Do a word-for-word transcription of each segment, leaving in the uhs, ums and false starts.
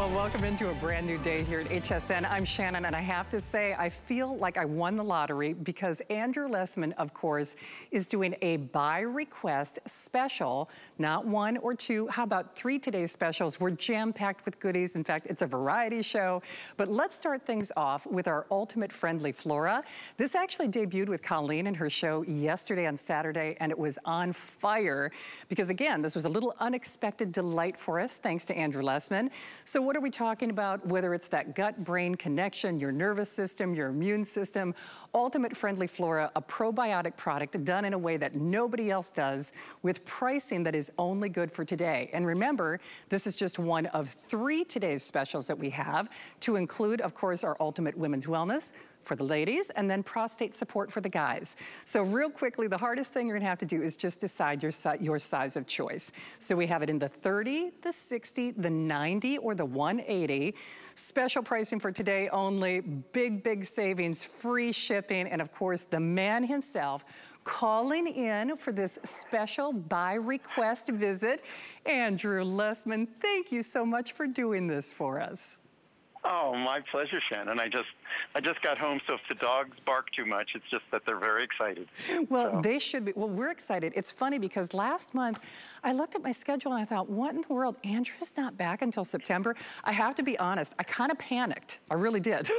Well, welcome into a brand new day here at H S N. I'm Shannon, and I have to say, I feel like I won the lottery because Andrew Lessman, of course, is doing a by request special, not one or two, how about three today's specials. We're jam-packed with goodies. In fact, it's a variety show. But let's start things off with our Ultimate Friendly Flora. This actually debuted with Colleen and her show yesterday on Saturday, and it was on fire because, again, this was a little unexpected delight for us, thanks to Andrew Lessman. So what are we talking about? Whether it's that gut-brain connection, your nervous system, your immune system, Ultimate Friendly Flora, a probiotic product done in a way that nobody else does with pricing that is only good for today. And remember, this is just one of three today's specials that we have to include, of course, our Ultimate Women's Wellness for the ladies, and then prostate support for the guys. So real quickly, the hardest thing you're gonna have to do is just decide your, si your size of choice. So we have it in the thirty, the sixty, the ninety, or the one eighty. Special pricing for today only, big, big savings, free shipping, and of course, the man himself calling in for this special by request visit. Andrew Lessman, thank you so much for doing this for us. Oh, my pleasure, Shannon. I just I just got home, so if the dogs bark too much, it's just that they're very excited. Well, so. they should be. Well, we're excited. It's funny because last month, I looked at my schedule and I thought, what in the world? Andrew's not back until September. I have to be honest, I kind of panicked. I really did.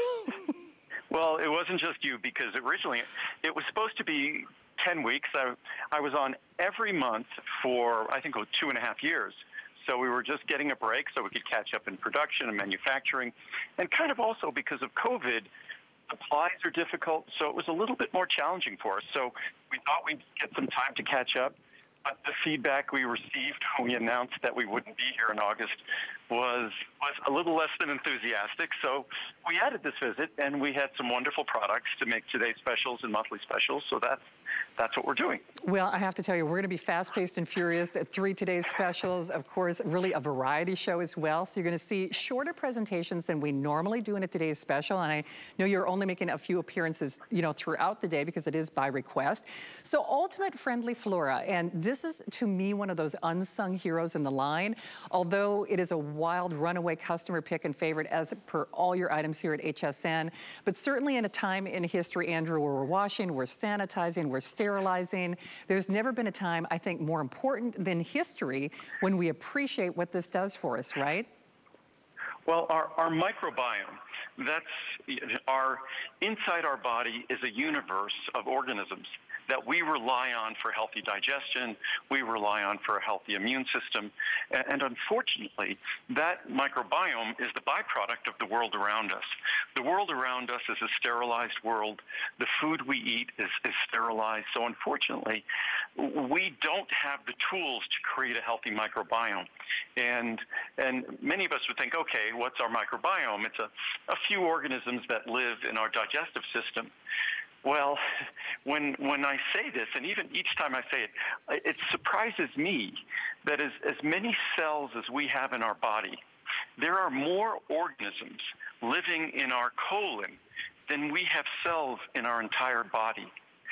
Well, it wasn't just you, because originally it was supposed to be ten weeks. I, I was on every month for, I think, oh, two and a half years. So we were just getting a break so we could catch up in production and manufacturing. And kind of also because of COVID, supplies are difficult, so it was a little bit more challenging for us. So we thought we'd get some time to catch up. But the feedback we received when we announced that we wouldn't be here in August was, was a little less than enthusiastic. So we added this visit, and we had some wonderful products to make today's specials and monthly specials. So that's, that's what we're doing. Well, I have to tell you, we're going to be fast-paced and furious at three today's specials. Of course, really a variety show as well. So you're going to see shorter presentations than we normally do in a today's special. And I know you're only making a few appearances, you know, throughout the day because it is by request. So Ultimate Friendly Flora, and this is, to me, one of those unsung heroes in the line. Although it is a wild runaway customer pick and favorite as per all your items here at H S N. But certainly in a time in history, Andrew, where we're washing, we're sanitizing, we're sterilizing, there's never been a time, I think, more important than history when we appreciate what this does for us, right? Well, our, our microbiome, that's our, inside our body is a universe of organisms that we rely on for healthy digestion, we rely on for a healthy immune system, and, and unfortunately, that microbiome is the byproduct of the world around us. The world around us is a sterilized world. The food we eat is, is sterilized. So unfortunately, we don't have the tools to create a healthy microbiome. And, and many of us would think, okay, what's our microbiome? It's a, a few organisms that live in our digestive system. Well, when when I say this, and even each time I say it, it surprises me that as, as many cells as we have in our body, there are more organisms living in our colon than we have cells in our entire body.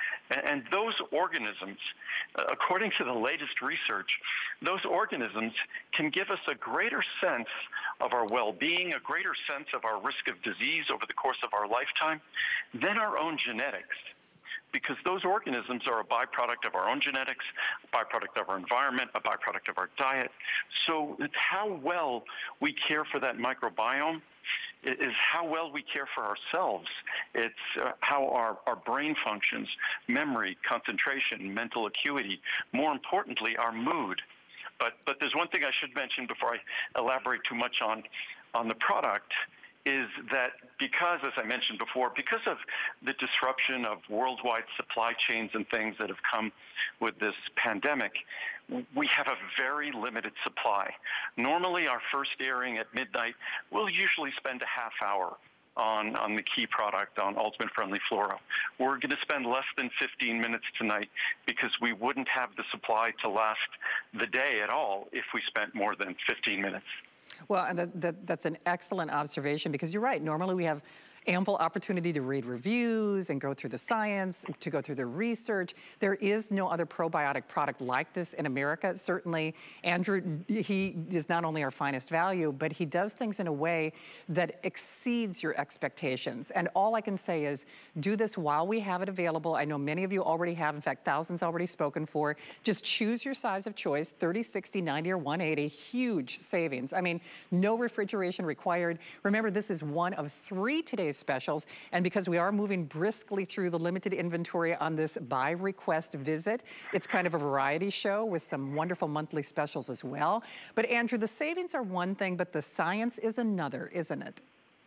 And those organisms, according to the latest research, those organisms can give us a greater sense of our well-being, a greater sense of our risk of disease over the course of our lifetime than our own genetics. Because those organisms are a byproduct of our own genetics, a byproduct of our environment, a byproduct of our diet. So it's how well we care for that microbiome is how well we care for ourselves. It's uh, how our, our brain functions, memory, concentration, mental acuity, more importantly, our mood. But, but there's one thing I should mention before I elaborate too much on, on the product, is that because, as I mentioned before, because of the disruption of worldwide supply chains and things that have come with this pandemic, we have a very limited supply. Normally, our first airing at midnight, we'll usually spend a half hour on, on the key product, on Ultimate Friendly Flora. We're going to spend less than fifteen minutes tonight because we wouldn't have the supply to last the day at all if we spent more than fifteen minutes. Well, and that, that, that's an excellent observation because you're right. Normally we have ample opportunity to read reviews and go through the science, to go through the research. There is no other probiotic product like this in America. Certainly, Andrew, he is not only our finest value, but he does things in a way that exceeds your expectations. And all I can say is do this while we have it available. I know many of you already have, in fact, thousands already spoken for. Just choose your size of choice, thirty, sixty, ninety, or one eighty, huge savings. I mean, no refrigeration required. Remember, this is one of three today's specials, and because we are moving briskly through the limited inventory on this by request visit, it's kind of a variety show with some wonderful monthly specials as well. But Andrew, the savings are one thing, but the science is another, isn't it?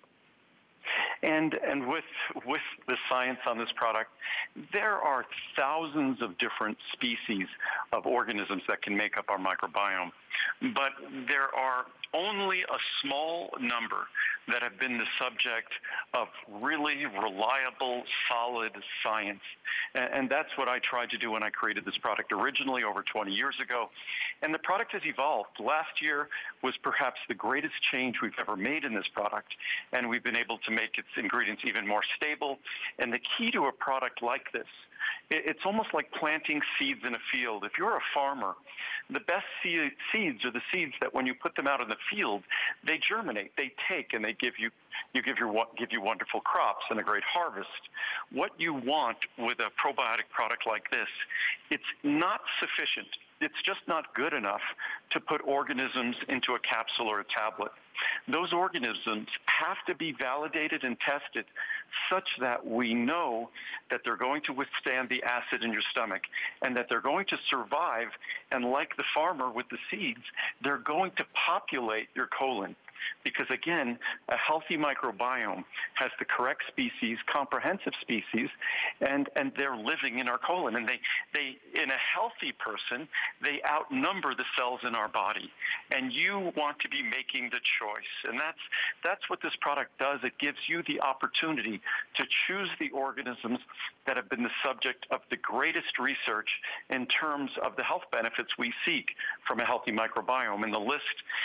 And, and with, with the science on this product, there are thousands of different species of organisms that can make up our microbiome. But there are only a small number that have been the subject of really reliable, solid science. And, and that's what I tried to do when I created this product originally over twenty years ago. And the product has evolved. Last year was perhaps the greatest change we've ever made in this product. And we've been able to make its ingredients even more stable. And the key to a product like this, it's almost like planting seeds in a field. If you're a farmer, the best seeds are the seeds that when you put them out in the field, they germinate, they take, and they give you, you give, your, give you wonderful crops and a great harvest. What you want with a probiotic product like this, it's not sufficient. It's just not good enough to put organisms into a capsule or a tablet. Those organisms have to be validated and tested such that we know that they're going to withstand the acid in your stomach and that they're going to survive, and like the farmer with the seeds, they're going to populate your colon. Because again, a healthy microbiome has the correct species, comprehensive species, and, and they're living in our colon. And they, they, in a healthy person, they outnumber the cells in our body. And you want to be making the choice. And that's, that's what this product does. It gives you the opportunity to choose the organisms that have been the subject of the greatest research in terms of the health benefits we seek from a healthy microbiome. And the list,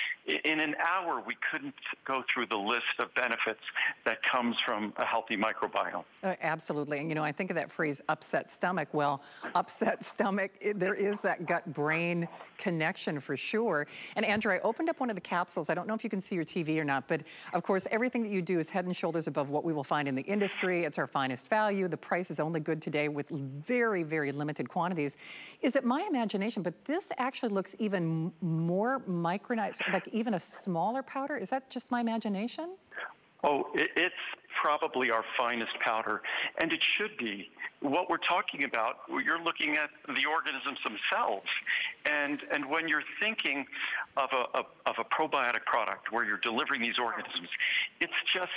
in an hour, we couldn't go through the list of benefits that comes from a healthy microbiome. Uh, absolutely. And, you know, I think of that phrase, upset stomach. Well, upset stomach, it, there is that gut-brain connection for sure. And Andrew, I opened up one of the capsules. I don't know if you can see your T V or not, but of course, everything that you do is head and shoulders above what we will find in the industry. It's our finest value. The price is only good today with very, very limited quantities. Is it my imagination, but this actually looks even more micronized, like even a smaller powder? Is that just my imagination? Oh, it, it's probably our finest powder, and it should be. What we're talking about, you're looking at the organisms themselves, and and when you're thinking of a, of, of a probiotic product where you're delivering these organisms, it's just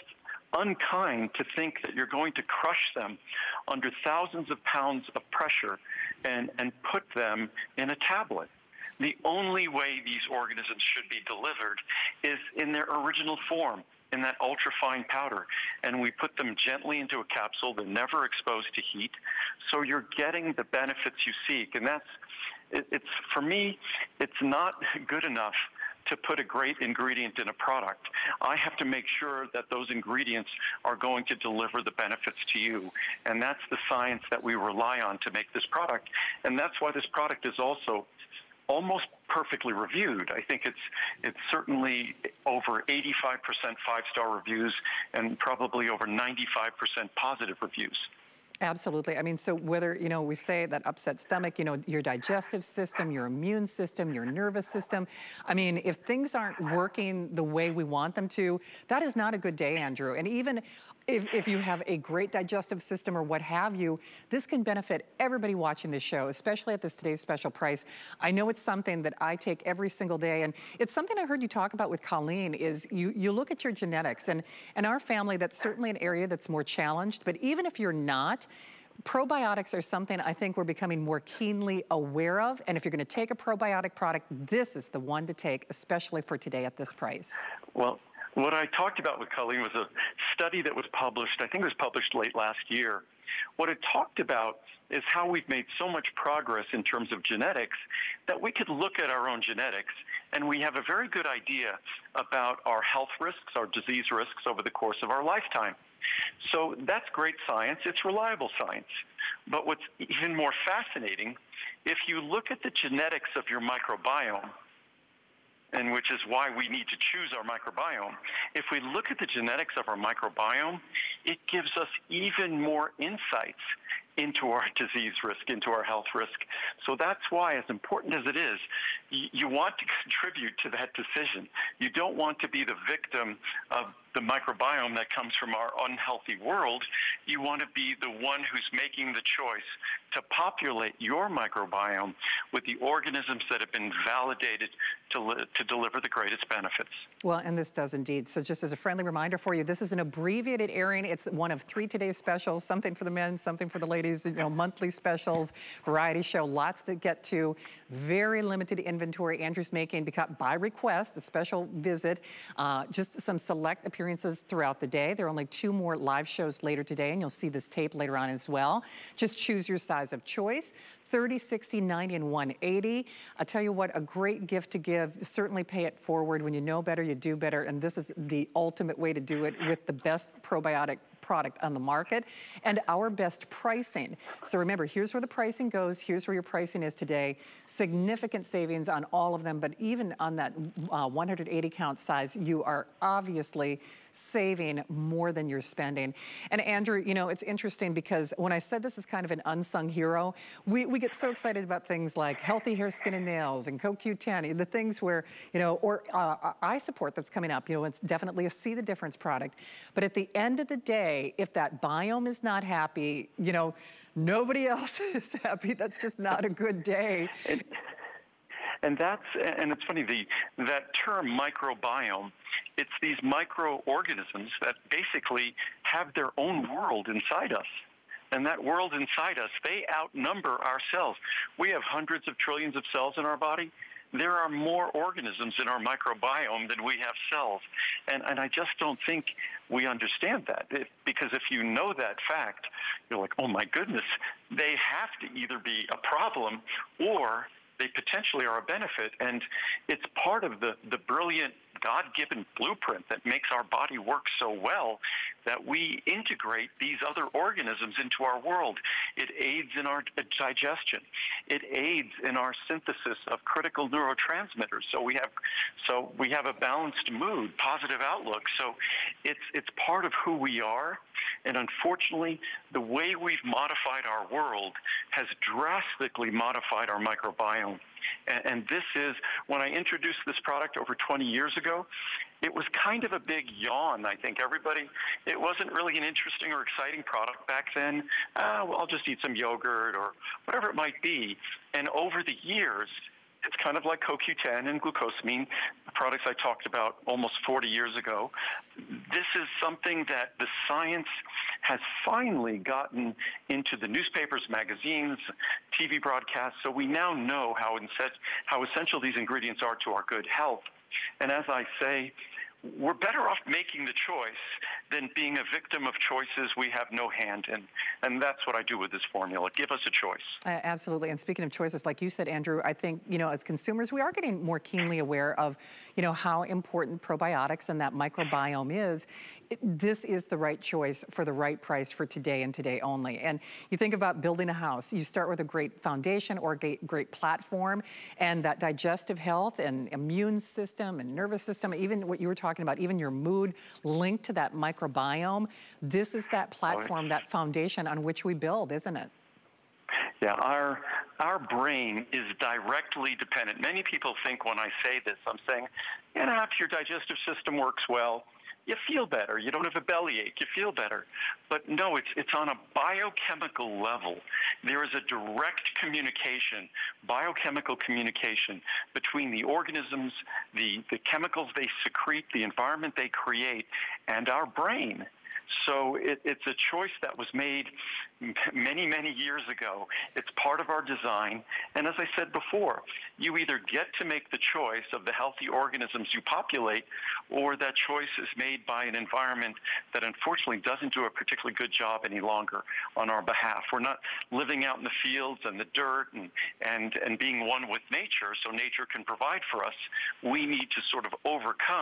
unkind to think that you're going to crush them under thousands of pounds of pressure and, and put them in a tablet. The only way these organisms should be delivered is in their original form, in that ultrafine powder. And we put them gently into a capsule. They're never exposed to heat. So you're getting the benefits you seek. And that's, it, it's, for me, it's not good enough to put a great ingredient in a product. I have to make sure that those ingredients are going to deliver the benefits to you. And that's the science that we rely on to make this product. And that's why this product is also almost perfectly reviewed. I think it's it's certainly over eighty-five percent five-star reviews and probably over ninety-five percent positive reviews. Absolutely. I mean, so whether, you know, we say that upset stomach, you know, your digestive system, your immune system, your nervous system. I mean, if things aren't working the way we want them to, that is not a good day, Andrew. And even if, if you have a great digestive system or what have you, this can benefit everybody watching this show, especially at this today's special price. I know it's something that I take every single day, and it's something I heard you talk about with Colleen is you, you look at your genetics, and in our family, that's certainly an area that's more challenged, but even if you're not, probiotics are something I think we're becoming more keenly aware of, and if you're gonna take a probiotic product, this is the one to take, especially for today at this price. Well, what I talked about with Colleen was a study that was published, I think it was published late last year. What it talked about is how we've made so much progress in terms of genetics that we could look at our own genetics and we have a very good idea about our health risks, our disease risks over the course of our lifetime. So that's great science. It's reliable science. But what's even more fascinating, if you look at the genetics of your microbiome, and which is why we need to choose our microbiome, if we look at the genetics of our microbiome, it gives us even more insights into our disease risk, into our health risk. So that's why, as important as it is, you, you want to contribute to that decision. You don't want to be the victim of the microbiome that comes from our unhealthy world. You want to be the one who's making the choice to populate your microbiome with the organisms that have been validated to, li to deliver the greatest benefits. Well, and this does indeed. So just as a friendly reminder for you, this is an abbreviated airing. It's one of three today's specials, something for the men, something for the ladies, you know, monthly specials, variety show, lots to get to. Very limited inventory Andrew's making because by request, a special visit, uh, just some select appearances throughout the day. There are only two more live shows later today, and you'll see this tape later on as well. Just choose your size of choice. thirty, sixty, ninety, and one eighty. I tell you what, a great gift to give. Certainly pay it forward. When you know better, you do better. And this is the ultimate way to do it with the best probiotic product on the market and our best pricing. So remember, here's where the pricing goes. Here's where your pricing is today. Significant savings on all of them, but even on that uh, one hundred eighty count size, you are obviously saving more than you're spending. And Andrew, you know, it's interesting because when I said this is kind of an unsung hero, we, we get so excited about things like healthy hair, skin, and nails, and Co Q ten, the things where, you know, or uh, eye support that's coming up. You know, it's definitely a see the difference product. But at the end of the day, if that biome is not happy, you know, nobody else is happy. That's just not a good day. And, and that's, and it's funny, the, that term microbiome, it's these microorganisms that basically have their own world inside us. And that world inside us, they outnumber our cells. We have hundreds of trillions of cells in our body. There are more organisms in our microbiome than we have cells. And, and I just don't think we understand that. If, because if you know that fact, you're like, oh my goodness, they have to either be a problem or they potentially are a benefit. And it's part of the, the brilliant God-given blueprint that makes our body work so well that we integrate these other organisms into our world. It aids in our digestion. It aids in our synthesis of critical neurotransmitters. So we have, so we have a balanced mood, positive outlook. So it's, it's part of who we are. And unfortunately, the way we've modified our world has drastically modified our microbiome. And, and this is, when I introduced this product over twenty years ago, it was kind of a big yawn. I think everybody, it wasn't really an interesting or exciting product back then. Uh, well, I'll just eat some yogurt or whatever it might be. And over the years, it's kind of like Co Q ten and glucosamine, the products I talked about almost forty years ago. This is something that the science has finally gotten into the newspapers, magazines, T V broadcasts, so we now know how, how essential these ingredients are to our good health. And as I say, we're better off making the choice than being a victim of choices we have no hand in. And that's what I do with this formula. Give us a choice. Uh, absolutely. And speaking of choices, like you said, Andrew, I think, you know, as consumers, we are getting more keenly aware of, you know, how important probiotics and that microbiome is. It, this is the right choice for the right price for today and today only. And you think about building a house, you start with a great foundation or a great, great platform, and that digestive health and immune system and nervous system, even what you were talking about, even your mood linked to that microbiome. This is that platform, that foundation on which we build, isn't it? Yeah, our, our brain is directly dependent. Many people think when I say this, I'm saying, you know, if your digestive system works well, you feel better. You don't have a bellyache. You feel better. But no, it's, it's on a biochemical level. There is a direct communication, biochemical communication between the organisms, the, the chemicals they secrete, the environment they create, and our brain. So it, it's a choice that was made many, many years ago. It's part of our design. And as I said before, you either get to make the choice of the healthy organisms you populate, or that choice is made by an environment that unfortunately doesn't do a particularly good job any longer on our behalf. We're not living out in the fields and the dirt and, and, and being one with nature so nature can provide for us. We need to sort of overcome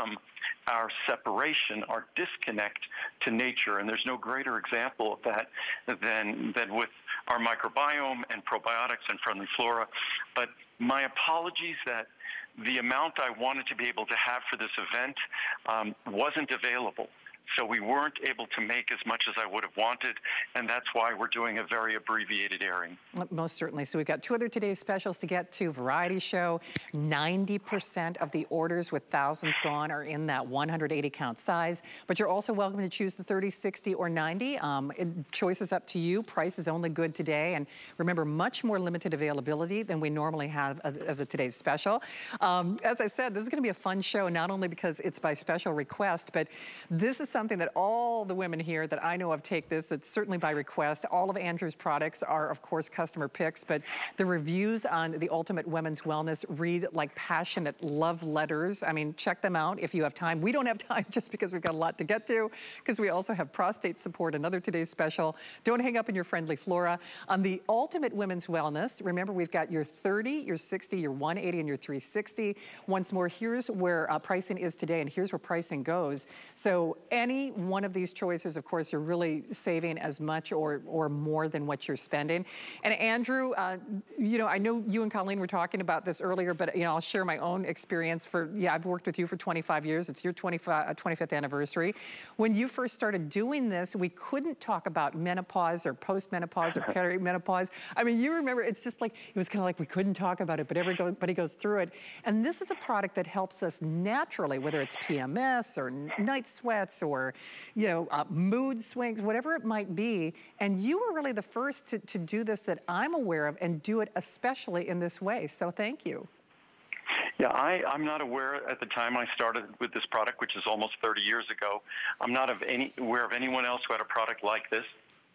our separation, our disconnect to nature. And there's no greater example of that than, than with our microbiome and probiotics and friendly flora. But my apologies that the amount I wanted to be able to have for this event um, wasn't available. So we weren't able to make as much as I would have wanted, and that's why we're doing a very abbreviated airing. Most certainly. So we've got two other today's specials to get to. Variety show, ninety percent of the orders with thousands gone are in that one hundred eighty count size, but you're also welcome to choose the thirty, sixty, or ninety. Um, it, choice is up to you. Price is only good today, and remember, much more limited availability than we normally have as, as a today's special. Um, as I said, this is gonna be a fun show, not only because it's by special request, but this is something that all the women here that I know of take this. It's certainly by request. All of Andrew's products are, of course, customer picks, but the reviews on the Ultimate Women's Wellness read like passionate love letters. I mean, check them out if you have time. We don't have time just because we've got a lot to get to, because we also have prostate support, another today's special. Don't hang up in your friendly flora. On the Ultimate Women's Wellness, remember, we've got your thirty, your sixty, your one eighty, and your three sixty. Once more, here's where uh, pricing is today, and here's where pricing goes. So any one of these choices, of course, you're really saving as much or, or more than what you're spending. And Andrew, uh, you know, I know you and Colleen were talking about this earlier, but, you know, I'll share my own experience. For, yeah, I've worked with you for twenty-five years. It's your twenty-fifth anniversary. When you first started doing this, we couldn't talk about menopause or postmenopause or perimenopause. I mean, you remember, it's just like, it was kind of like we couldn't talk about it, but everybody goes through it. And this is a product that helps us naturally, whether it's P M S or night sweats or, you know, uh, mood swings, whatever it might be. And you were really the first to, to do this that I'm aware of, and do it especially in this way. So thank you. Yeah, I, I'm not aware at the time I started with this product, which is almost thirty years ago. I'm not of any, aware of anyone else who had a product like this.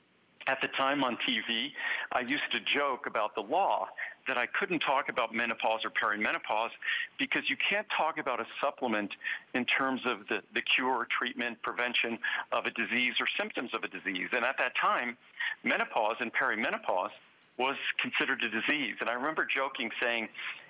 At the time on T V, I used to joke about the law that I couldn't talk about menopause or perimenopause because you can't talk about a supplement in terms of the, the cure, treatment, prevention of a disease or symptoms of a disease. And at that time, menopause and perimenopause was considered a disease. And I remember joking, saying,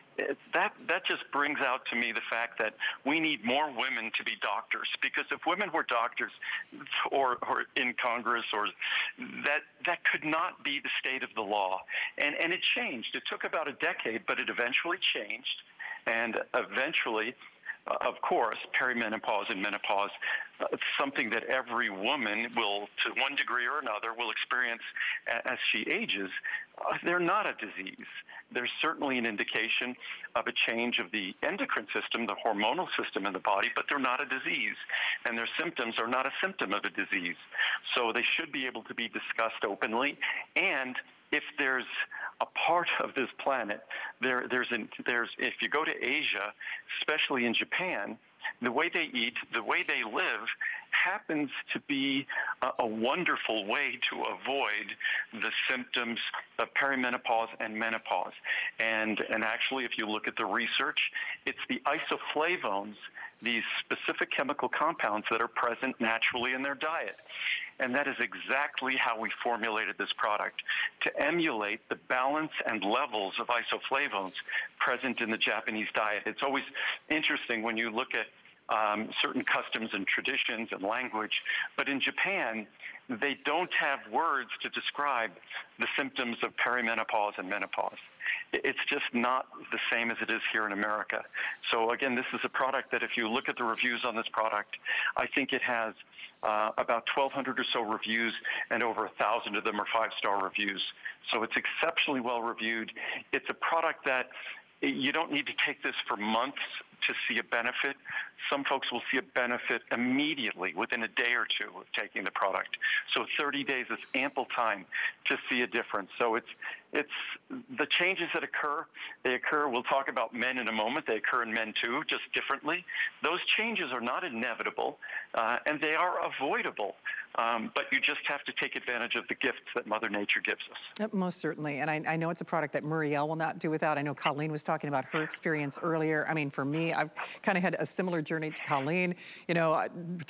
That, that just brings out to me the fact that we need more women to be doctors, because if women were doctors or, or in Congress, or that, that could not be the state of the law. And, and it changed. It took about a decade, but it eventually changed. And eventually, uh, of course, perimenopause and menopause, uh, something that every woman will, to one degree or another, will experience as she ages. Uh, they're not a disease. There's certainly an indication of a change of the endocrine system, the hormonal system in the body, but they're not a disease. And their symptoms are not a symptom of a disease. So they should be able to be discussed openly. And if there's a part of this planet, there, there's, an, there's, if you go to Asia, especially in Japan, the way they eat, the way they live, happens to be a, a wonderful way to avoid the symptoms of perimenopause and menopause. And, and actually, if you look at the research, it's the isoflavones, these specific chemical compounds that are present naturally in their diet. And that is exactly how we formulated this product, to emulate the balance and levels of isoflavones present in the Japanese diet. It's always interesting when you look at um, certain customs and traditions and language, but in Japan, they don't have words to describe the symptoms of perimenopause and menopause. It's just not the same as it is here in America. So again, this is a product that if you look at the reviews on this product, I think it has uh, about twelve hundred or so reviews, and over one thousand of them are five-star reviews. So it's exceptionally well reviewed. It's a product that you don't need to take this for months to see a benefit. Some folks will see a benefit immediately within a day or two of taking the product. So thirty days is ample time to see a difference. So it's it's the changes that occur, they occur, we'll talk about men in a moment, they occur in men too, just differently. Those changes are not inevitable, uh, and they are avoidable. Um, but you just have to take advantage of the gifts that Mother Nature gives us. Yep, most certainly. And I, I know it's a product that Muriel will not do without. I know Colleen was talking about her experience earlier. I mean, for me, I've kind of had a similar journey to Colleen, you know, through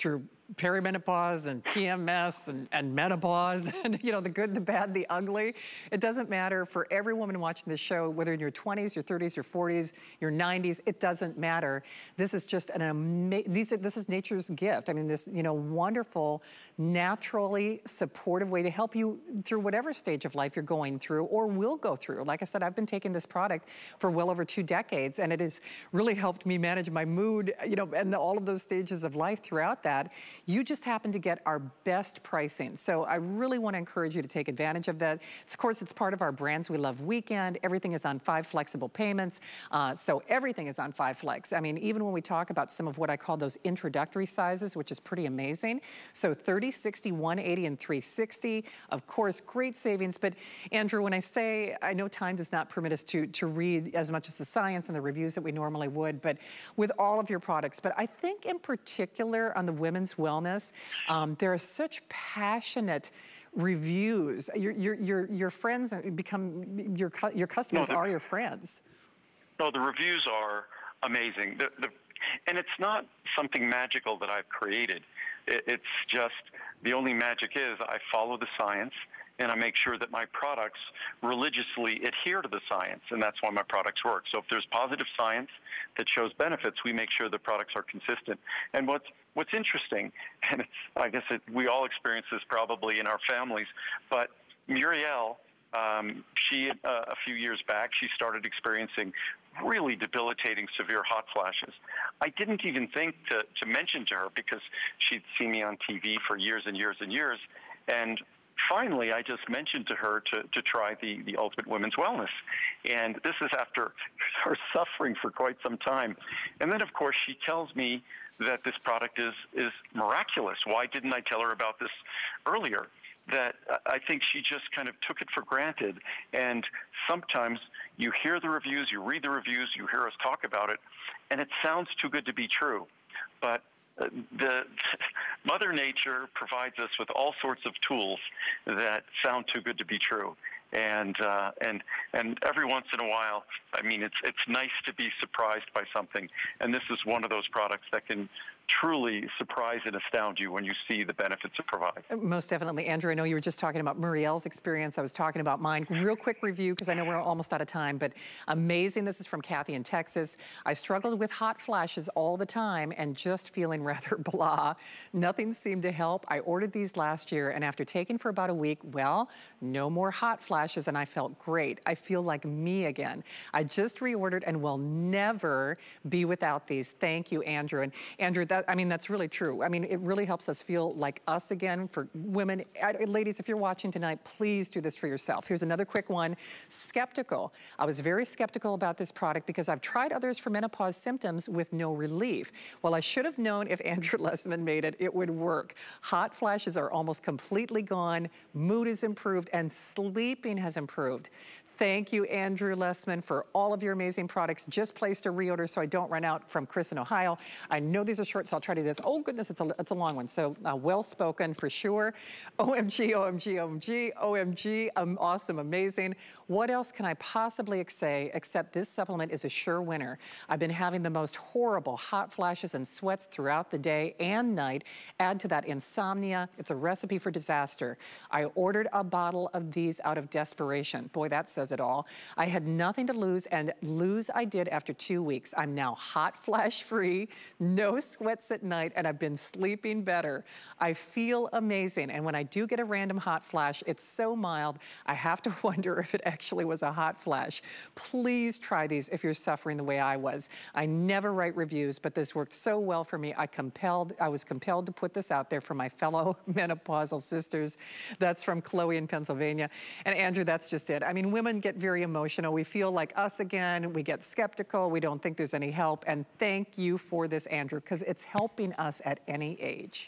perimenopause and P M S and, and menopause and, you know, the good, the bad, the ugly. It doesn't matter for every woman watching this show, whether in your twenties, your thirties, your forties, your nineties, it doesn't matter. This is just an amazing, these are, this is nature's gift. I mean, this, you know, wonderful, naturally supportive way to help you through whatever stage of life you're going through or will go through. Like I said, I've been taking this product for well over two decades, and it has really helped me manage my mood, you know, and the, all of those stages of life throughout that. You just happen to get our best pricing. So I really want to encourage you to take advantage of that. Of course, it's part of our Brands We Love weekend. Everything is on five flexible payments. Uh, so everything is on five flex. I mean, even when we talk about some of what I call those introductory sizes, which is pretty amazing. So thirty, sixty, one eighty, and three sixty. Of course, great savings. But Andrew, when I say, I know time does not permit us to, to read as much as the science and the reviews that we normally would, but with all of your products. But I think in particular on the women's wellness, um, there are such passionate reviews. Your, your, your, your friends become, your, your customers no, the, are your friends. No, the reviews are amazing. The, the, and it's not something magical that I've created. It, it's just, the only magic is I follow the science and I make sure that my products religiously adhere to the science, and that's why my products work. So if there's positive science that shows benefits, we make sure the products are consistent. And what's what's interesting, and it's, I guess it, we all experience this probably in our families, but Muriel, um, she uh, a few years back, she started experiencing really debilitating severe hot flashes. I didn't even think to, to mention to her because she'd seen me on T V for years and years and years, and finally, I just mentioned to her to, to try the, the Ultimate Women's Wellness. And this is after her suffering for quite some time. And then, of course, she tells me that this product is, is miraculous. Why didn't I tell her about this earlier? That I think she just kind of took it for granted. And sometimes you hear the reviews, you read the reviews, you hear us talk about it, and it sounds too good to be true. But the Mother Nature provides us with all sorts of tools that sound too good to be true. And uh, and and every once in a while, I mean, it's it's nice to be surprised by something. And this is one of those products that can truly surprise and astound you when you see the benefits it provides. Most definitely. Andrew, I know you were just talking about Muriel's experience. I was talking about mine. Real quick review, because I know we're almost out of time, but amazing. This is from Kathy in Texas. I struggled with hot flashes all the time and just feeling rather blah. Nothing seemed to help. I ordered these last year, and after taking for about a week, well, no more hot flashes, and I felt great. I feel like me again. I just reordered and will never be without these. Thank you, Andrew. And Andrew, that, I mean, that's really true. I mean, it really helps us feel like us again. For women, I, ladies, if you're watching tonight, please do this for yourself. Here's another quick one. Skeptical. I was very skeptical about this product because I've tried others for menopause symptoms with no relief. Well, I should have known if Andrew Lessman made it, it would work. Hot flashes are almost completely gone. Mood is improved and sleeping has improved. Thank you, Andrew Lessman, for all of your amazing products. Just placed a reorder so I don't run out from Chris in Ohio. I know these are short, so I'll try to do this. Oh, goodness, it's a, it's a long one. So uh, well-spoken for sure. O M G, O M G, O M G, O M G, um, awesome, amazing. What else can I possibly say except this supplement is a sure winner. I've been having the most horrible hot flashes and sweats throughout the day and night. Add to that insomnia. It's a recipe for disaster. I ordered a bottle of these out of desperation. Boy, that says it all. I had nothing to lose, and lose I did after two weeks. I'm now hot flash free, no sweats at night, and I've been sleeping better. I feel amazing, and when I do get a random hot flash, it's so mild, I have to wonder if it actually was a hot flash. Please try these if you're suffering the way I was. I never write reviews, but this worked so well for me. I compelled, I was compelled to put this out there for my fellow menopausal sisters. That's from Chloe in Pennsylvania. And Andrew, that's just it. I mean, women get very emotional. We feel like us again. We get skeptical. We don't think there's any help. And thank you for this, Andrew, because it's helping us at any age.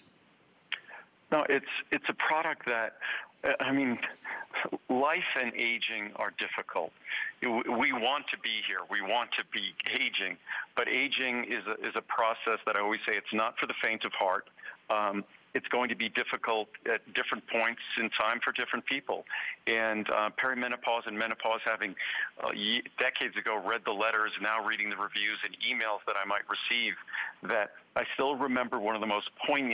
No, it's it's a product that, I mean, life and aging are difficult. We want to be here. We want to be aging. But aging is a, is a process that I always say it's not for the faint of heart. Um, It's going to be difficult at different points in time for different people. And uh, perimenopause and menopause, having uh, decades ago read the letters, now reading the reviews and emails that I might receive, that I still remember one of the most poignant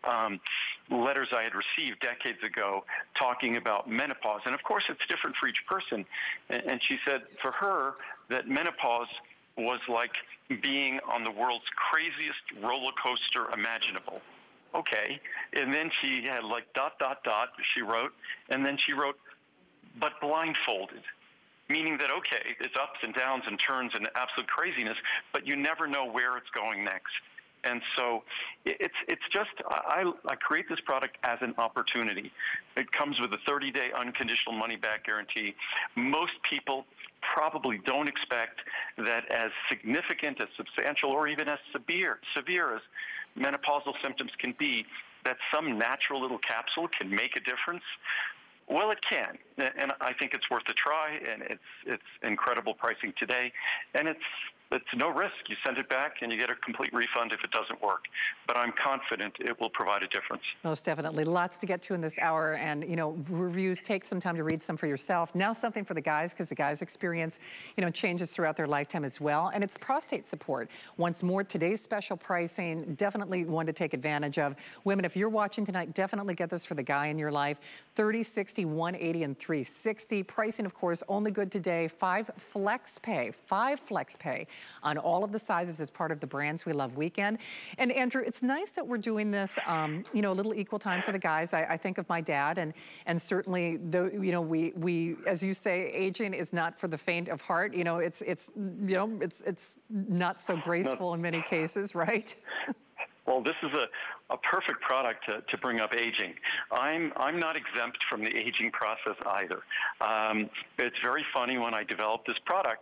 um, letters I had received decades ago talking about menopause. And of course, it's different for each person. And, and she said for her that menopause was like being on the world's craziest roller coaster imaginable. Okay. And then she had like dot, dot, dot, she wrote, and then she wrote, but blindfolded. Meaning that, okay, it's ups and downs and turns and absolute craziness, but you never know where it's going next. And so it's it's just, I, I create this product as an opportunity. It comes with a thirty-day unconditional money-back guarantee. Most people probably don't expect that as significant, as substantial, or even as severe, severe as menopausal symptoms can be, that some natural little capsule can make a difference. Well, it can, and I think it's worth a try, and it's it's incredible pricing today, and it's it's no risk. You send it back, and you get a complete refund if it doesn't work. But I'm confident it will provide a difference. Most definitely. Lots to get to in this hour, and, you know, reviews, take some time to read some for yourself. Now something for the guys, because the guys experience, you know, changes throughout their lifetime as well, and it's prostate support. Once more, today's special pricing, definitely one to take advantage of. Women, if you're watching tonight, definitely get this for the guy in your life. thirty, sixty, one eighty, and three sixty. Pricing, of course, only good today. Five flex pay, five flex pay on all of the sizes as part of the Brands We Love weekend. And Andrew, it's nice that we're doing this, um, you know, a little equal time for the guys. I, I think of my dad, and and certainly, the, you know, we we as you say, aging is not for the faint of heart. You know, it's it's you know, it's it's not so graceful in many cases, right? Well, this is a, a perfect product to, to bring up aging. I'm, I'm not exempt from the aging process either. Um, it's very funny when I developed this product.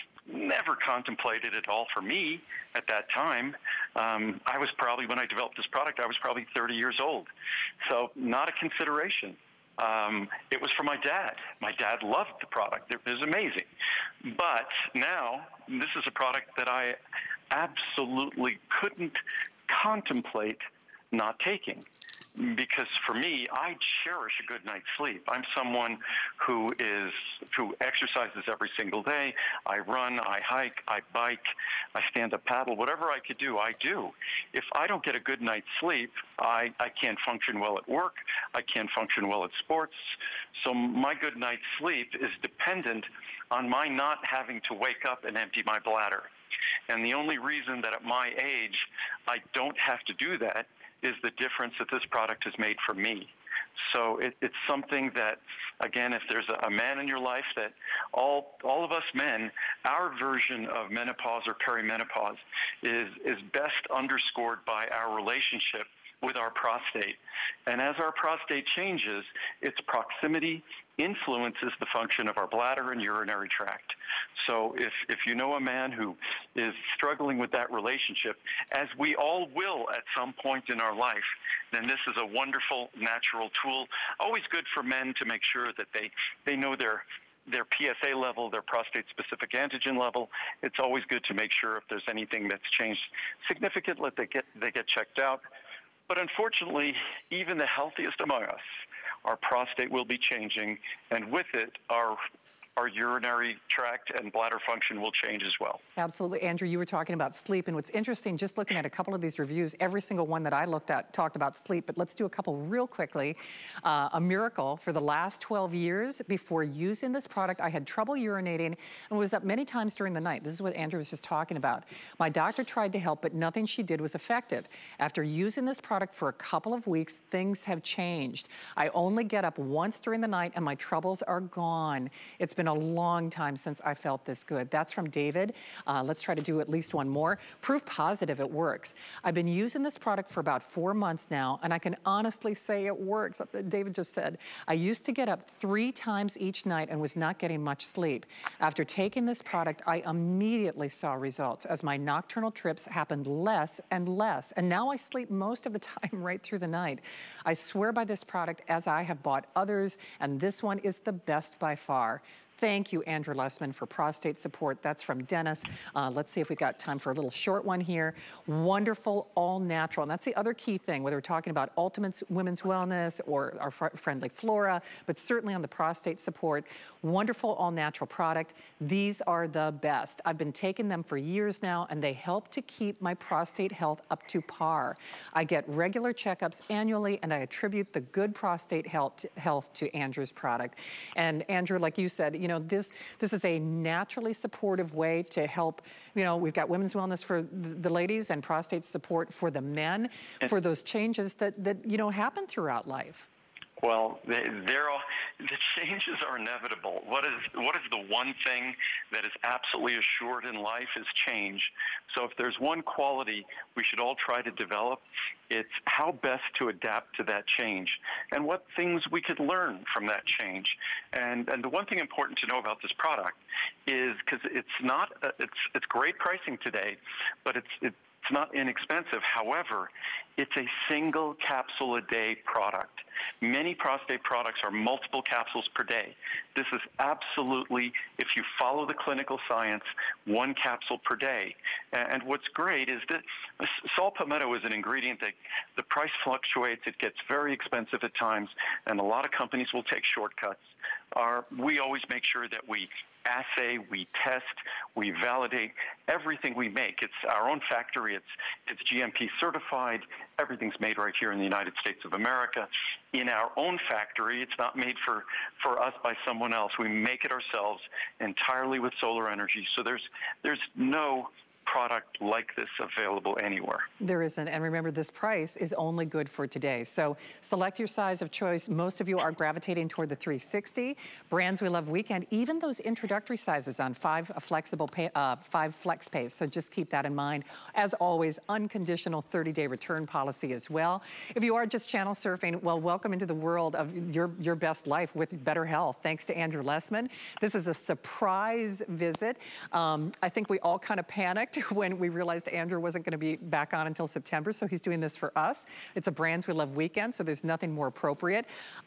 Never contemplated at all for me at that time. Um, I was probably, when I developed this product, I was probably thirty years old. So not a consideration. Um, it was for my dad. My dad loved the product. It was amazing. But now, this is a product that I absolutely couldn't contemplate not taking. Because for me, I cherish a good night's sleep. I'm someone who is who exercises every single day. I run, I hike, I bike, I stand up paddle. Whatever I could do, I do. If I don't get a good night's sleep, I, I can't function well at work. I can't function well at sports. So my good night's sleep is dependent on my not having to wake up and empty my bladder. And the only reason that at my age I don't have to do that is the difference that this product has made for me. So it, it's something that, again, if there's a, a man in your life, that all all of us men, our version of menopause or perimenopause is, is best underscored by our relationship with our prostate. And as our prostate changes, its proximity influences the function of our bladder and urinary tract. So if, if you know a man who is struggling with that relationship, as we all will at some point in our life, then this is a wonderful natural tool. Always good for men to make sure that they, they know their their P S A level, their prostate-specific antigen level. It's always good to make sure if there's anything that's changed significantly, they get, they get checked out. But unfortunately, even the healthiest among us, our prostate will be changing, and with it, our our urinary tract and bladder function will change as well. Absolutely. Andrew, you were talking about sleep, and what's interesting, just looking at a couple of these reviews, every single one that I looked at talked about sleep, but let's do a couple real quickly. Uh, a miracle. For the last twelve years before using this product, I had trouble urinating and was up many times during the night. This is what Andrew was just talking about. My doctor tried to help, but nothing she did was effective. After using this product for a couple of weeks, things have changed. I only get up once during the night and my troubles are gone. It's been a long time since I felt this good. That's from David. Uh, let's try to do at least one more. Proof positive it works. I've been using this product for about four months now, and I can honestly say it works. David just said, I used to get up three times each night and was not getting much sleep. After taking this product, I immediately saw results as my nocturnal trips happened less and less. And now I sleep most of the time right through the night. I swear by this product as I have bought others, and this one is the best by far. Thank you, Andrew Lessman, for prostate support. That's from Dennis. Uh, let's see if we got time for a little short one here. Wonderful, all natural. And that's the other key thing, whether we're talking about Ultimate Women's Wellness or our fr friendly Flora, but certainly on the prostate support. Wonderful, all natural product. These are the best. I've been taking them for years now, and they help to keep my prostate health up to par. I get regular checkups annually, and I attribute the good prostate health, health to Andrew's product. And Andrew, like you said, you know, this, this is a naturally supportive way to help, you know, we've got women's wellness for the ladies and prostate support for the men, for those changes that, that you know, happen throughout life. Well, they're all, the changes are inevitable. What is, what is the one thing that is absolutely assured in life is change. So if there's one quality we should all try to develop, it's how best to adapt to that change and what things we could learn from that change. And, and the one thing important to know about this product is, because it's not, uh, it's, it's great pricing today, but it's, it's It's not inexpensive. However, it's a single capsule a day product. Many prostate products are multiple capsules per day. This is absolutely, if you follow the clinical science, one capsule per day. And what's great is that saw palmetto is an ingredient that the price fluctuates. It gets very expensive at times, and a lot of companies will take shortcuts. Our, we always make sure that we assay, we test, we validate everything we make. It's our own factory. It's, it's G M P certified. Everything's made right here in the United States of America. In our own factory, it's not made for, for us by someone else. We make it ourselves entirely with solar energy. So there's, there's no product like this available anywhere. There isn't, and remember, this price is only good for today. So select your size of choice. Most of you are gravitating toward the three sixty. Brands we love weekend, even those introductory sizes on five flexible pay, uh, five flex pays. So just keep that in mind. As always, unconditional thirty day return policy as well. If you are just channel surfing, well, welcome into the world of your, your best life with better health. Thanks to Andrew Lessman. This is a surprise visit. Um, I think we all kind of panicked when we realized Andrew wasn't going to be back on until September, so he's doing this for us. It's a Brands We Love weekend, so there's nothing more appropriate.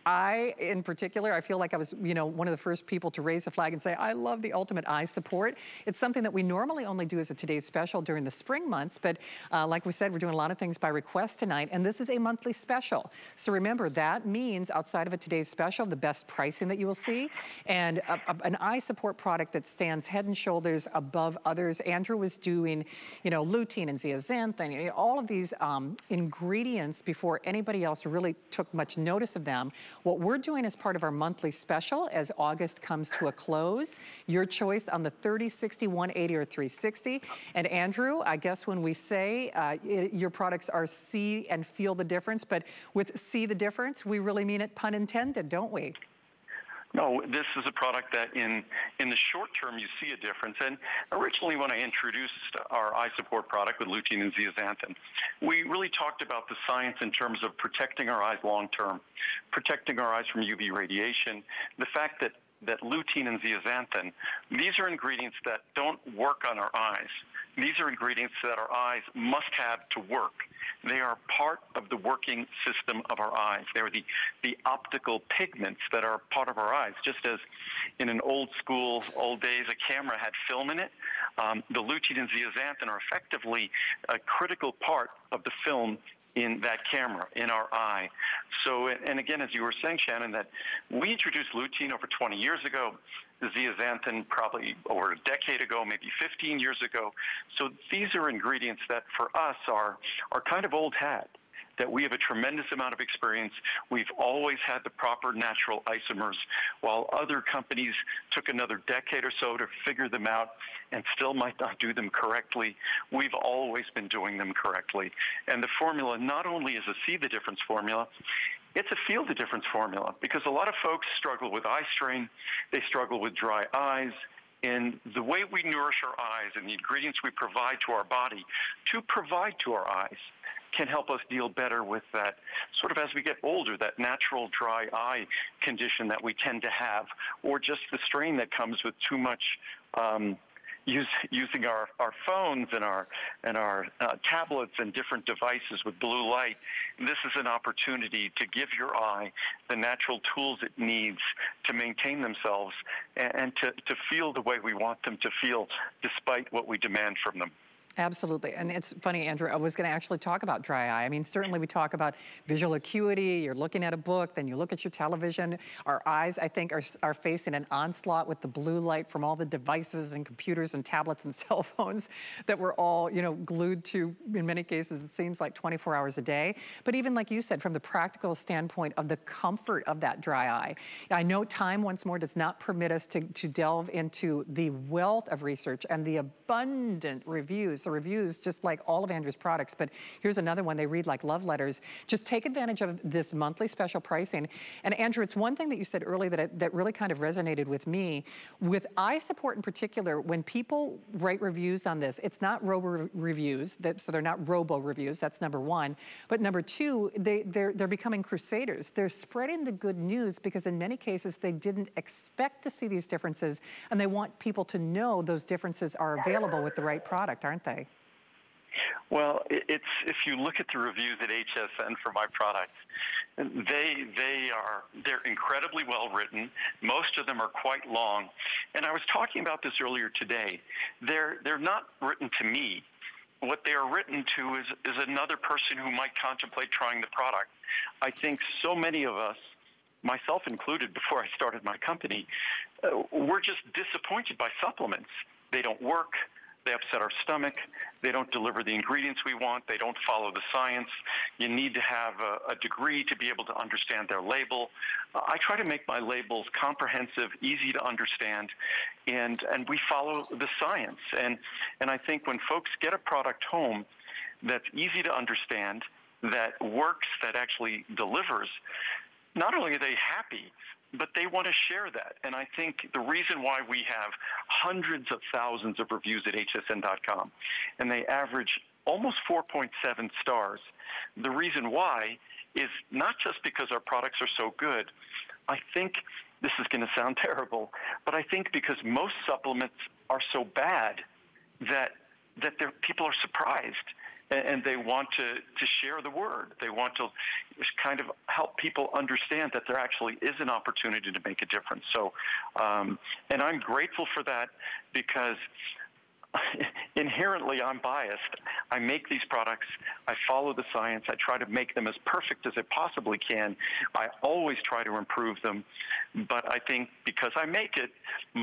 I, in particular, I feel like I was, you know, one of the first people to raise the flag and say, I love the Ultimate Eye Support. It's something that we normally only do as a Today's Special during the spring months, but uh, like we said, we're doing a lot of things by request tonight, and this is a monthly special. So remember, that means outside of a Today's Special, the best pricing that you will see, and a, a, an eye support product that stands head and shoulders above others. Andrew was doing Doing, you know, lutein and zeaxanthin, you know, all of these um, ingredients before anybody else really took much notice of them. What we're doing as part of our monthly special as August comes to a close, your choice on the thirty, sixty, one eighty, or three sixty. And Andrew, I guess when we say uh, it, your products are see and feel the difference, but with see the difference, we really mean it, pun intended, don't we? No, this is a product that in, in the short term you see a difference. And originally when I introduced our eye support product with lutein and zeaxanthin, we really talked about the science in terms of protecting our eyes long term, protecting our eyes from U V radiation, the fact that, that lutein and zeaxanthin, these are ingredients that don't work on our eyes. These are ingredients that our eyes must have to work. They are part of the working system of our eyes. They're the, the optical pigments that are part of our eyes. Just as in an old school, old days, a camera had film in it, um, the lutein and zeaxanthin are effectively a critical part of the film in that camera, in our eye. So, and again, as you were saying, Shannon, that we introduced lutein over twenty years ago, zeaxanthin probably over a decade ago, maybe fifteen years ago. So these are ingredients that for us are, are kind of old hat, that we have a tremendous amount of experience. We've always had the proper natural isomers, while other companies took another decade or so to figure them out and still might not do them correctly. We've always been doing them correctly. And the formula not only is a see the difference formula, it's a feel the difference formula, because a lot of folks struggle with eye strain, they struggle with dry eyes, and the way we nourish our eyes and the ingredients we provide to our body to provide to our eyes can help us deal better with that sort of, as we get older, that natural dry eye condition that we tend to have, or just the strain that comes with too much um, use, using our, our phones and our, and our uh, tablets and different devices with blue light. This is an opportunity to give your eye the natural tools it needs to maintain themselves and, and to, to feel the way we want them to feel despite what we demand from them. Absolutely. And it's funny, Andrew, I was going to actually talk about dry eye. I mean, certainly we talk about visual acuity. You're looking at a book, then you look at your television. Our eyes, I think, are, are facing an onslaught with the blue light from all the devices and computers and tablets and cell phones that we're all, you know, glued to, in many cases, it seems like twenty-four hours a day. But even like you said, from the practical standpoint of the comfort of that dry eye, I know time once more does not permit us to, to delve into the wealth of research and the abundant reviews. The reviews, just like all of Andrew's products, but here's another one. They read like love letters. Just take advantage of this monthly special pricing. And Andrew, it's one thing that you said earlier that, it, that really kind of resonated with me. With eye support in particular, when people write reviews on this, it's not robo reviews, that, so they're not robo reviews, that's number one. But number two, they, they're, they're becoming crusaders. They're spreading the good news because in many cases they didn't expect to see these differences, and they want people to know those differences are available with the right product, aren't they? Well, it's, if you look at the reviews at H S N for my products, they they are they're incredibly well written. Most of them are quite long, and I was talking about this earlier today. They're they're not written to me. What they are written to is is another person who might contemplate trying the product. I think so many of us, myself included, before I started my company, uh, we're just disappointed by supplements. They don't work. They upset our stomach. They don't deliver the ingredients we want. They don't follow the science. You need to have a, a degree to be able to understand their label. Uh, I try to make my labels comprehensive, easy to understand, and, and we follow the science. And, and I think when folks get a product home that's easy to understand, that works, that actually delivers, not only are they happy, but they want to share that. And I think the reason why we have hundreds of thousands of reviews at H S N dot com, and they average almost four point seven stars, the reason why is not just because our products are so good. I think, this is going to sound terrible, but I think because most supplements are so bad that, that people are surprised. And they want to, to share the word. They want to kind of help people understand that there actually is an opportunity to make a difference. So, um, and I'm grateful for that because inherently I'm biased. I make these products. I follow the science. I try to make them as perfect as I possibly can. I always try to improve them. But I think because I make it,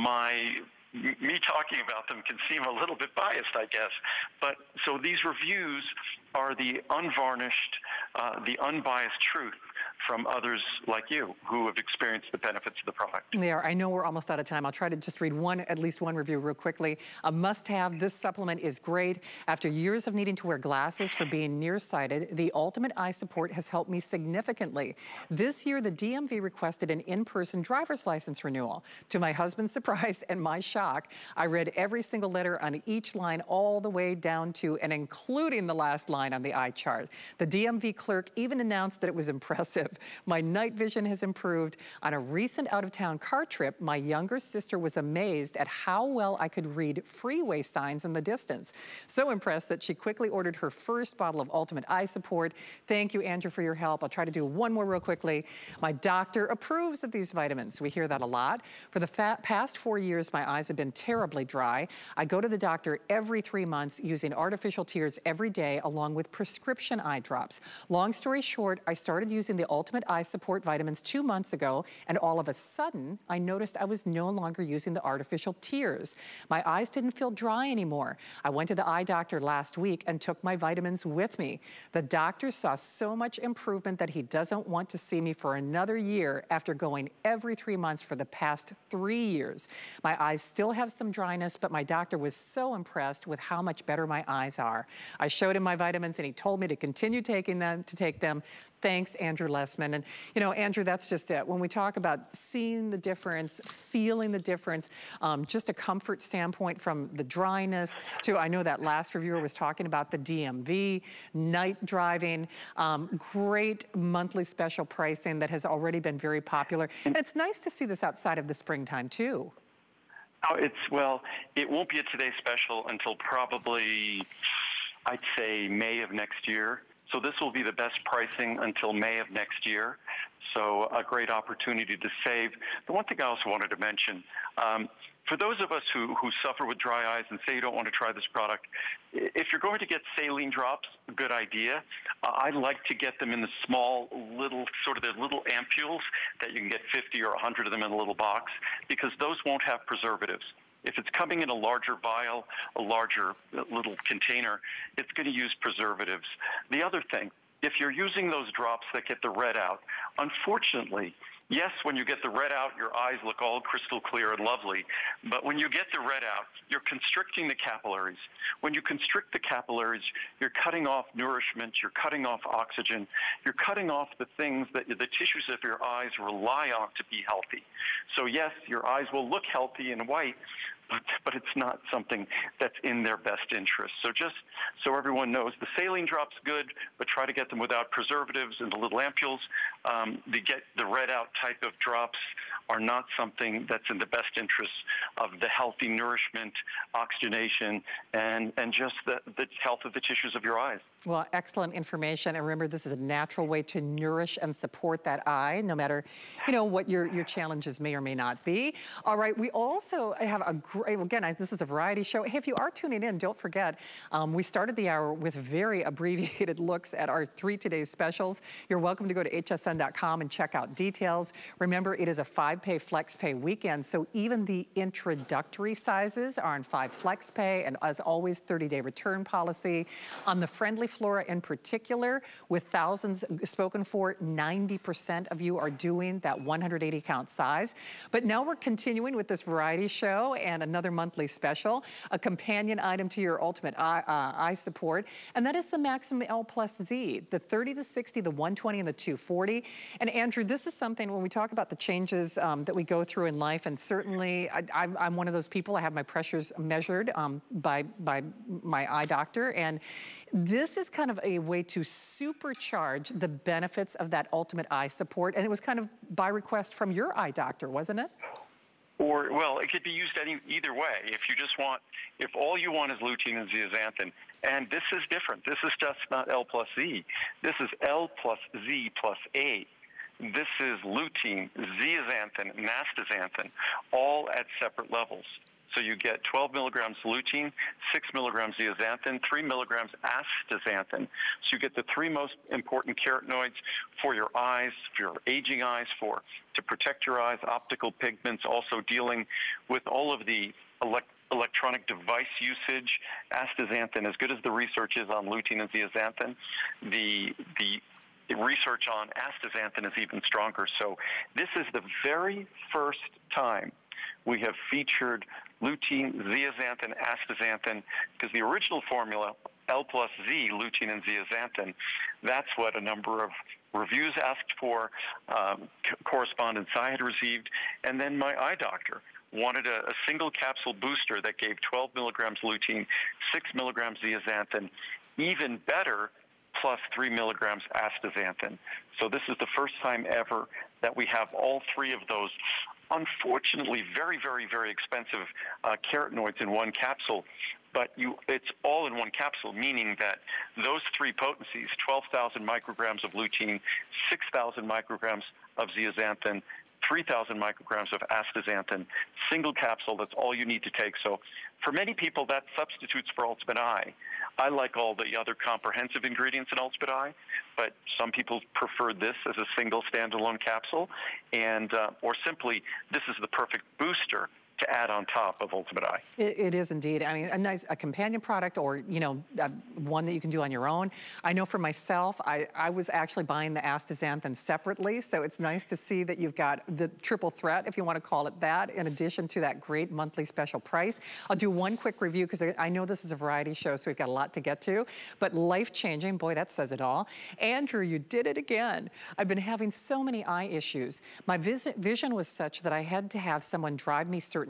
my me talking about them can seem a little bit biased, I guess. But so these reviews are the unvarnished, uh, the unbiased truth from others like you who have experienced the benefits of the product. They are. I know we're almost out of time. I'll try to just read one, at least one review real quickly. A must-have. This supplement is great. After years of needing to wear glasses for being nearsighted, the Ultimate Eye Support has helped me significantly. This year, the D M V requested an in-person driver's license renewal. To my husband's surprise and my shock, I read every single letter on each line all the way down to and including the last line on the eye chart. The D M V clerk even announced that it was impressive. My night vision has improved. On a recent out-of-town car trip, my younger sister was amazed at how well I could read freeway signs in the distance. So impressed that she quickly ordered her first bottle of Ultimate Eye Support. Thank you, Andrew, for your help. I'll try to do one more real quickly. My doctor approves of these vitamins. We hear that a lot. For the past four years, my eyes have been terribly dry. I go to the doctor every three months using artificial tears every day along with prescription eye drops. Long story short, I started using the Ultimate Eye Support vitamins two months ago, and all of a sudden, I noticed I was no longer using the artificial tears. My eyes didn't feel dry anymore. I went to the eye doctor last week and took my vitamins with me. The doctor saw so much improvement that he doesn't want to see me for another year after going every three months for the past three years. My eyes still have some dryness, but my doctor was so impressed with how much better my eyes are. I showed him my vitamins and he told me to continue taking them, to take them. Thanks, Andrew Lessman. And, you know, Andrew, that's just it. When we talk about seeing the difference, feeling the difference, um, just a comfort standpoint from the dryness to, I know that last reviewer was talking about the D M V, night driving, um, great monthly special pricing that has already been very popular. And it's nice to see this outside of the springtime, too. Oh, it's, well, it won't be a Today Special until probably, I'd say, May of next year. So this will be the best pricing until May of next year. So a great opportunity to save. The one thing I also wanted to mention, um, for those of us who, who suffer with dry eyes and say you don't want to try this product, if you're going to get saline drops, a good idea. Uh, I like to get them in the small little, sort of the little ampules that you can get fifty or one hundred of them in a little box, because those won't have preservatives. If it's coming in a larger vial, a larger little container, it's going to use preservatives. The other thing, if you're using those drops that get the red out, unfortunately, yes, when you get the red out, your eyes look all crystal clear and lovely. But when you get the red out, you're constricting the capillaries. When you constrict the capillaries, you're cutting off nourishment, you're cutting off oxygen, you're cutting off the things that the tissues of your eyes rely on to be healthy. So yes, your eyes will look healthy and white, but, but it's not something that's in their best interest. So just so everyone knows, the saline drop's good, but try to get them without preservatives in the little ampules. Um, the get the red out type of drops are not something that's in the best interest of the healthy nourishment, oxygenation, and, and just the, the health of the tissues of your eyes. Well, excellent information. And remember, this is a natural way to nourish and support that eye, no matter, you know, what your, your challenges may or may not be. All right, we also have a great, again, I, this is a variety show. Hey, if you are tuning in, don't forget, um, we started the hour with very abbreviated looks at our three today's specials. You're welcome to go to H S N dot com and check out details. Remember, it is a five-pay flex pay weekend, so even the introductory sizes are on five flex pay, and as always, thirty day return policy. On the Friendly Flora in particular, with thousands spoken for, ninety percent of you are doing that one hundred eighty count size. But now we're continuing with this variety show and another monthly special, a companion item to your ultimate eye, uh, eye support, and that is the Maximum L Plus Z, the thirty, the sixty, the one twenty, and the two forty. And Andrew, this is something when we talk about the changes um, that we go through in life, and certainly I, I'm, I'm one of those people, I have my pressures measured um, by, by my eye doctor, and this is kind of a way to supercharge the benefits of that ultimate eye support, and it was kind of by request from your eye doctor, wasn't it? Or, well, it could be used any either way. If you just want, if all you want is lutein and zeaxanthin, and this is different. This is just not L plus Z. This is L plus Z plus A. This is lutein, zeaxanthin, and astaxanthin, all at separate levels. So you get twelve milligrams lutein, six milligrams zeaxanthin, three milligrams astaxanthin. So you get the three most important carotenoids for your eyes, for your aging eyes, for to protect your eyes, optical pigments, also dealing with all of the elect electronic device usage. Astaxanthin, as good as the research is on lutein and zeaxanthin, the the The research on astaxanthin is even stronger. So this is the very first time we have featured lutein, zeaxanthin, astaxanthin, because the original formula, L plus Z, lutein and zeaxanthin, that's what a number of reviews asked for, um, correspondence I had received, and then my eye doctor wanted a, a single capsule booster that gave twelve milligrams lutein, six milligrams zeaxanthin, even better, plus three milligrams astaxanthin. So this is the first time ever that we have all three of those, unfortunately, very, very, very expensive uh, carotenoids in one capsule. But you, it's all in one capsule, meaning that those three potencies, twelve thousand micrograms of lutein, six thousand micrograms of zeaxanthin, three thousand micrograms of astaxanthin, single capsule, that's all you need to take. So for many people, that substitutes for Ultimate Eye. I like all the other comprehensive ingredients in Ultimate Eye, but some people prefer this as a single standalone capsule, and uh, or simply, this is the perfect booster to add on top of Ultimate Eye. It, it is indeed. I mean, a nice a companion product, or, you know, uh, one that you can do on your own. I know for myself, I, I was actually buying the astaxanthin separately, so it's nice to see that you've got the triple threat, if you want to call it that, in addition to that great monthly special price. I'll do one quick review, because I, I know this is a variety show, so we've got a lot to get to, but life-changing, boy, that says it all. Andrew, you did it again. I've been having so many eye issues. My vis vision was such that I had to have someone drive me certain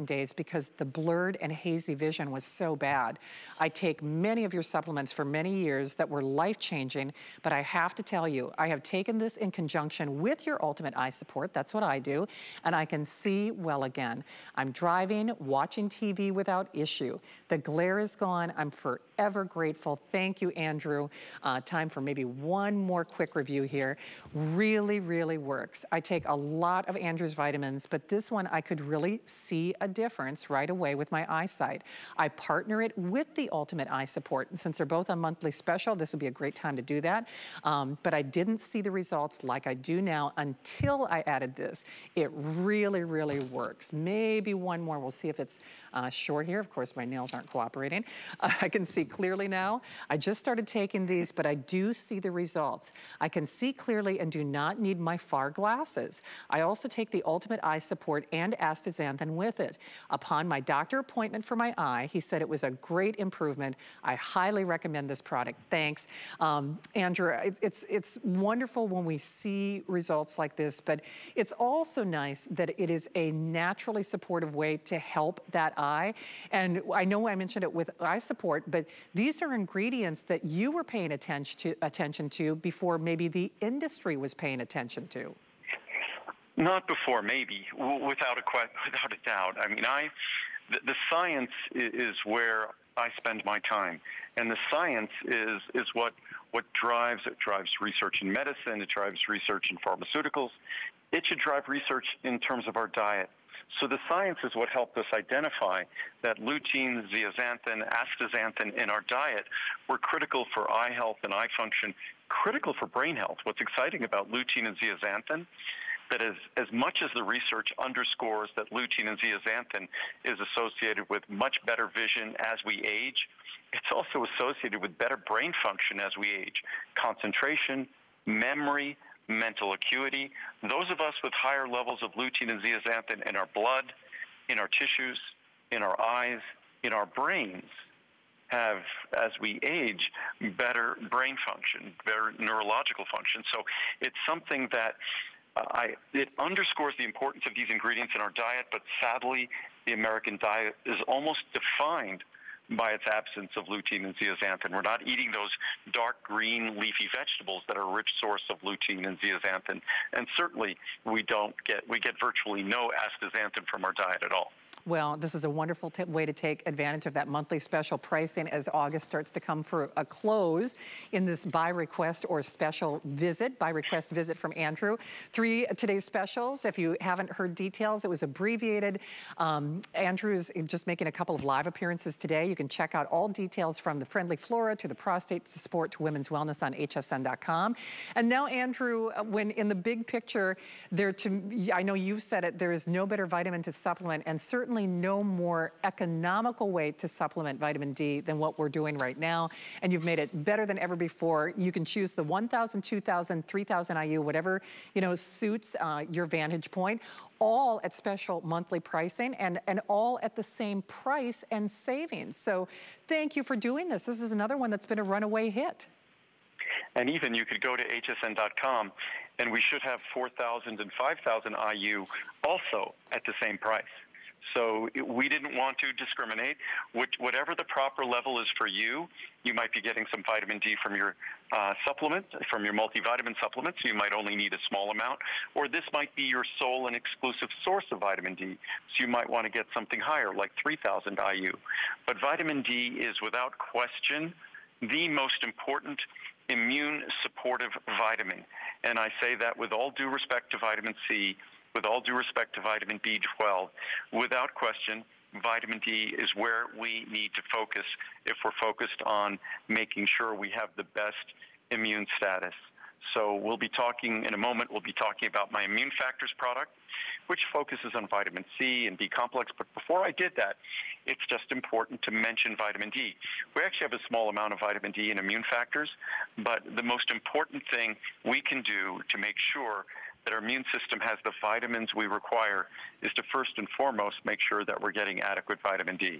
certain days because the blurred and hazy vision was so bad. I take many of your supplements for many years that were life-changing, but I have to tell you, I have taken this in conjunction with your Ultimate Eye Support. That's what I do, and I can see well again. I'm driving, watching T V without issue. The glare is gone. I'm forever grateful. Thank you, Andrew. Uh, time for maybe one more quick review here. Really, really works. I take a lot of Andrew's vitamins, but this one I could really see a difference right away with my eyesight. I partner it with the Ultimate Eye Support. And since they're both on monthly special, this would be a great time to do that. Um, but I didn't see the results like I do now until I added this. It really, really works. Maybe one more. We'll see if it's uh, short here. Of course, my nails aren't cooperating. Uh, I can see clearly now. I just started taking these, but I do see the results. I can see clearly and do not need my far glasses. I also take the Ultimate Eye Support and astaxanthin with it. Upon my doctor appointment for my eye, he said it was a great improvement. I highly recommend this product. Thanks. Um, Andrew, it, it's, it's wonderful when we see results like this, but it's also nice that it is a naturally supportive way to help that eye. And I know I mentioned it with eye support, but these are ingredients that you were paying attention to, attention to before maybe the industry was paying attention to. Not before, maybe, without a without a doubt. I mean, I the, the science is where I spend my time, and the science is is what what drives it drives research in medicine. It drives research in pharmaceuticals. It should drive research in terms of our diet. So the science is what helped us identify that lutein, zeaxanthin, astaxanthin in our diet were critical for eye health and eye function, critical for brain health. What's exciting about lutein and zeaxanthin, that as, as much as the research underscores that lutein and zeaxanthin is associated with much better vision as we age, it's also associated with better brain function as we age. Concentration, memory, mental acuity. Those of us with higher levels of lutein and zeaxanthin in our blood, in our tissues, in our eyes, in our brains, have, as we age, better brain function, better neurological function. So it's something that uh, I, it underscores the importance of these ingredients in our diet, but sadly, the American diet is almost defined by its absence of lutein and zeaxanthin. We're not eating those dark green leafy vegetables that are a rich source of lutein and zeaxanthin. And certainly we don't get, we get virtually no astaxanthin from our diet at all. Well, this is a wonderful way to take advantage of that monthly special pricing as August starts to come for a close in this by request or special visit, by request visit from Andrew. Three today's specials. If you haven't heard details, it was abbreviated. Um, Andrew's just making a couple of live appearances today. You can check out all details from the Friendly Flora to the prostate support to women's wellness on H S N dot com. And now, Andrew, when in the big picture, there to I know you've said it, there is no better vitamin to supplement, and certainly no more economical way to supplement vitamin D than what we're doing right now. And you've made it better than ever before. You can choose the one thousand, two thousand, three thousand I U, whatever, you know, suits uh, your vantage point, all at special monthly pricing and, and all at the same price and savings. So thank you for doing this. This is another one that's been a runaway hit. And even you could go to H S N dot com and we should have four thousand and five thousand I U also at the same price. So we didn't want to discriminate. Which, whatever the proper level is for you, you might be getting some vitamin D from your uh, supplement, from your multivitamin supplement, so you might only need a small amount. Or this might be your sole and exclusive source of vitamin D, so you might want to get something higher, like three thousand I U. But vitamin D is, without question, the most important immune supportive vitamin. And I say that with all due respect to vitamin C, with all due respect to vitamin B twelve, without question, vitamin D is where we need to focus if we're focused on making sure we have the best immune status. So we'll be talking in a moment, we'll be talking about my Immune Factors product, which focuses on vitamin C and B complex. But before I did that, it's just important to mention vitamin D. We actually have a small amount of vitamin D in Immune Factors, but the most important thing we can do to make sure that our immune system has the vitamins we require is to first and foremost make sure that we're getting adequate vitamin D.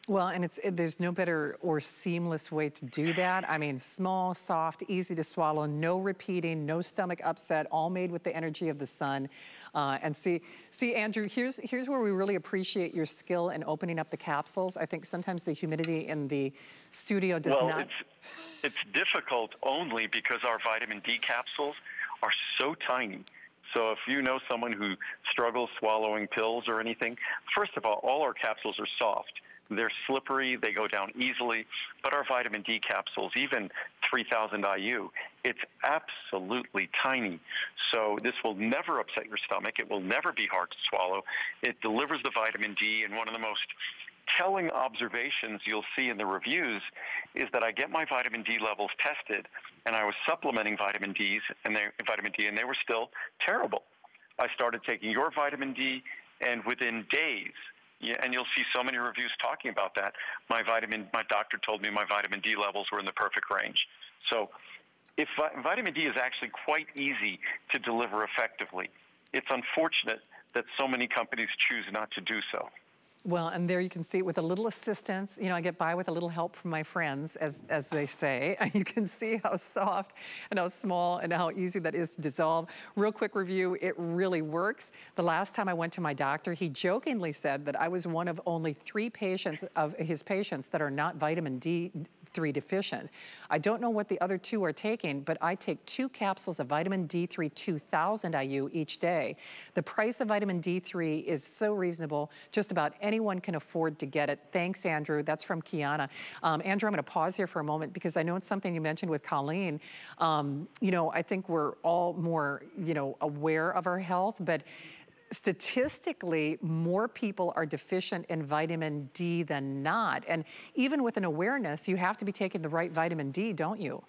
Well, and it's it, there's no better or seamless way to do that. I mean, small, soft, easy to swallow, no repeating, no stomach upset, all made with the energy of the sun. Uh, and see, see, Andrew, here's here's where we really appreciate your skill in opening up the capsules. I think sometimes the humidity in the studio does well, not. It's, it's difficult only because our vitamin D capsules are so tiny. So if you know someone who struggles swallowing pills or anything, first of all, all our capsules are soft. They're slippery, they go down easily, but our vitamin D capsules, even three thousand I U, it's absolutely tiny. So this will never upset your stomach. It will never be hard to swallow. It delivers the vitamin D, and one of the most telling observations you'll see in the reviews is that I get my vitamin D levels tested, and I was supplementing vitamin D's and they, vitamin D, and they were still terrible. I started taking your vitamin D, and within days, yeah, and you'll see so many reviews talking about that. My vitamin, my doctor told me my vitamin D levels were in the perfect range. So if vitamin D is actually quite easy to deliver effectively, it's unfortunate that so many companies choose not to do so. Well, and there you can see it with a little assistance. You know, I get by with a little help from my friends, as, as they say. You can see how soft and how small and how easy that is to dissolve. Real quick review, it really works. The last time I went to my doctor, he jokingly said that I was one of only three patients of his patients that are not vitamin D three deficient. I don't know what the other two are taking, but I take two capsules of vitamin D three two thousand I U each day. The price of vitamin D three is so reasonable, just about anyone can afford to get it. Thanks, Andrew. That's from Kiana. Um, Andrew, I'm gonna pause here for a moment because I know it's something you mentioned with Colleen. Um, you know, I think we're all more, you know, aware of our health, but statistically, more people are deficient in vitamin D than not. And even with an awareness, you have to be taking the right vitamin D, don't you?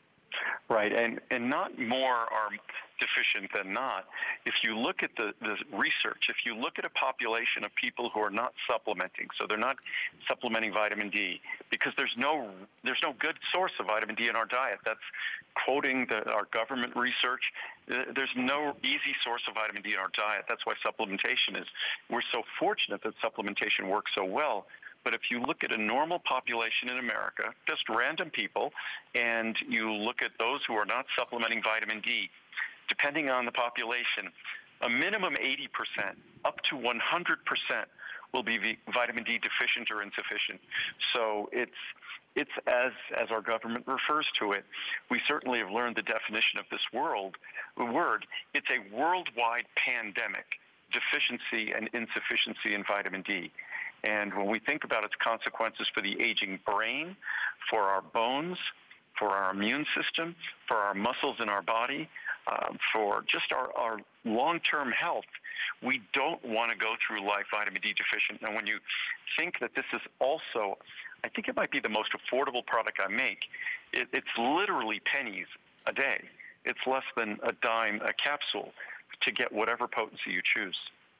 Right, and, and not more are deficient than not. If you look at the, the research, if you look at a population of people who are not supplementing, so they're not supplementing vitamin D, because there's no, there's no good source of vitamin D in our diet. That's quoting the, our government research. There's no easy source of vitamin D in our diet. That's why supplementation is, we're so fortunate that supplementation works so well. But if you look at a normal population in America, just random people, and you look at those who are not supplementing vitamin D, depending on the population, a minimum eighty percent, up to one hundred percent will be vitamin D deficient or insufficient. So it's, it's as, as our government refers to it. We certainly have learned the definition of this world, word. It's a worldwide pandemic, deficiency and insufficiency in vitamin D. And when we think about its consequences for the aging brain, for our bones, for our immune system, for our muscles in our body, uh, for just our, our long-term health, we don't want to go through life vitamin D deficient. And when you think that this is also, I think it might be the most affordable product I make, it, it's literally pennies a day. It's less than a dime a capsule to get whatever potency you choose.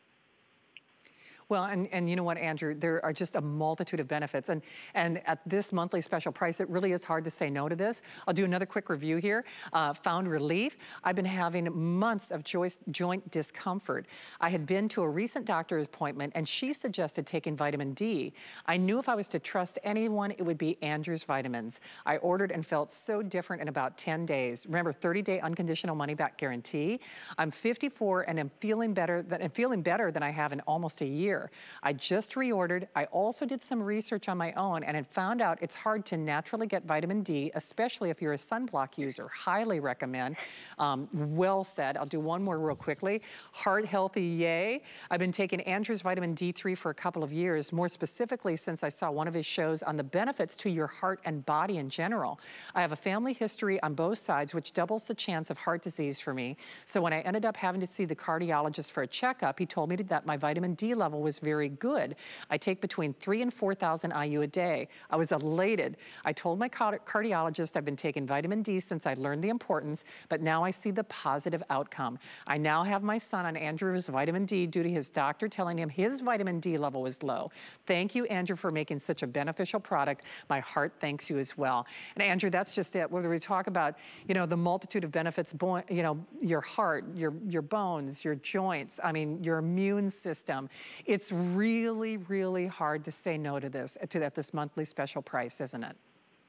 Well, and, and you know what, Andrew, there are just a multitude of benefits. And, and at this monthly special price, it really is hard to say no to this. I'll do another quick review here. Uh, found relief. I've been having months of joint, joint discomfort. I had been to a recent doctor's appointment, and she suggested taking vitamin D. I knew if I was to trust anyone, it would be Andrew's Vitamins. I ordered and felt so different in about ten days. Remember, thirty day unconditional money-back guarantee. I'm fifty-four and am feeling better than, and feeling better than I have in almost a year. I just reordered. I also did some research on my own and had found out it's hard to naturally get vitamin D, especially if you're a sunblock user. Highly recommend. Um, well said. I'll do one more real quickly. Heart healthy, yay. I've been taking Andrew's vitamin D three for a couple of years, more specifically since I saw one of his shows on the benefits to your heart and body in general. I have a family history on both sides, which doubles the chance of heart disease for me. So when I ended up having to see the cardiologist for a checkup, he told me that my vitamin D level was very good. I take between three and four thousand I U a day. I was elated. I told my cardiologist I've been taking vitamin D since I learned the importance, but now I see the positive outcome. I now have my son on Andrew's vitamin D due to his doctor telling him his vitamin D level is low. Thank you, Andrew, for making such a beneficial product. My heart thanks you as well. And Andrew, that's just it. Whether we talk about, you know, the multitude of benefits, you know, your heart, your, your bones, your joints, I mean, your immune system, It's really, really hard to say no to this, to at this monthly special price, isn't it?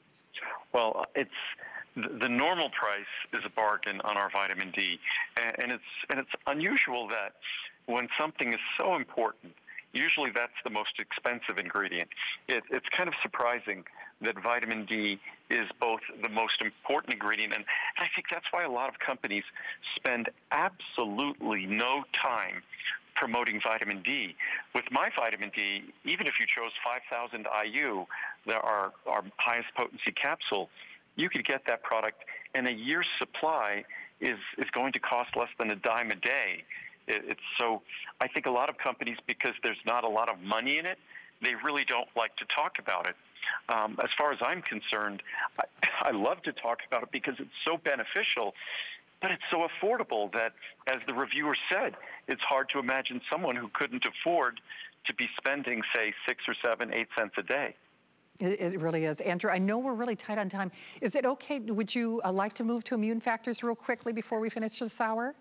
Well, it's the normal price is a bargain on our vitamin D, and it's and it's unusual that when something is so important, usually that's the most expensive ingredient. It, it's kind of surprising that vitamin D is both the most important ingredient, and I think that's why a lot of companies spend absolutely no time promoting vitamin D. With my vitamin D, even if you chose five thousand I U, our, our highest potency capsule, you could get that product, and a year's supply is, is going to cost less than a dime a day. It, it's so, I think a lot of companies, because there's not a lot of money in it, they really don't like to talk about it. Um, as far as I'm concerned, I, I love to talk about it because it's so beneficial, but it's so affordable that, as the reviewer said, it's hard to imagine someone who couldn't afford to be spending, say, six or seven, eight cents a day. It, it really is. Andrew, I know we're really tight on time. Is it okay, would you uh, like to move to immune factors real quickly before we finish this hour?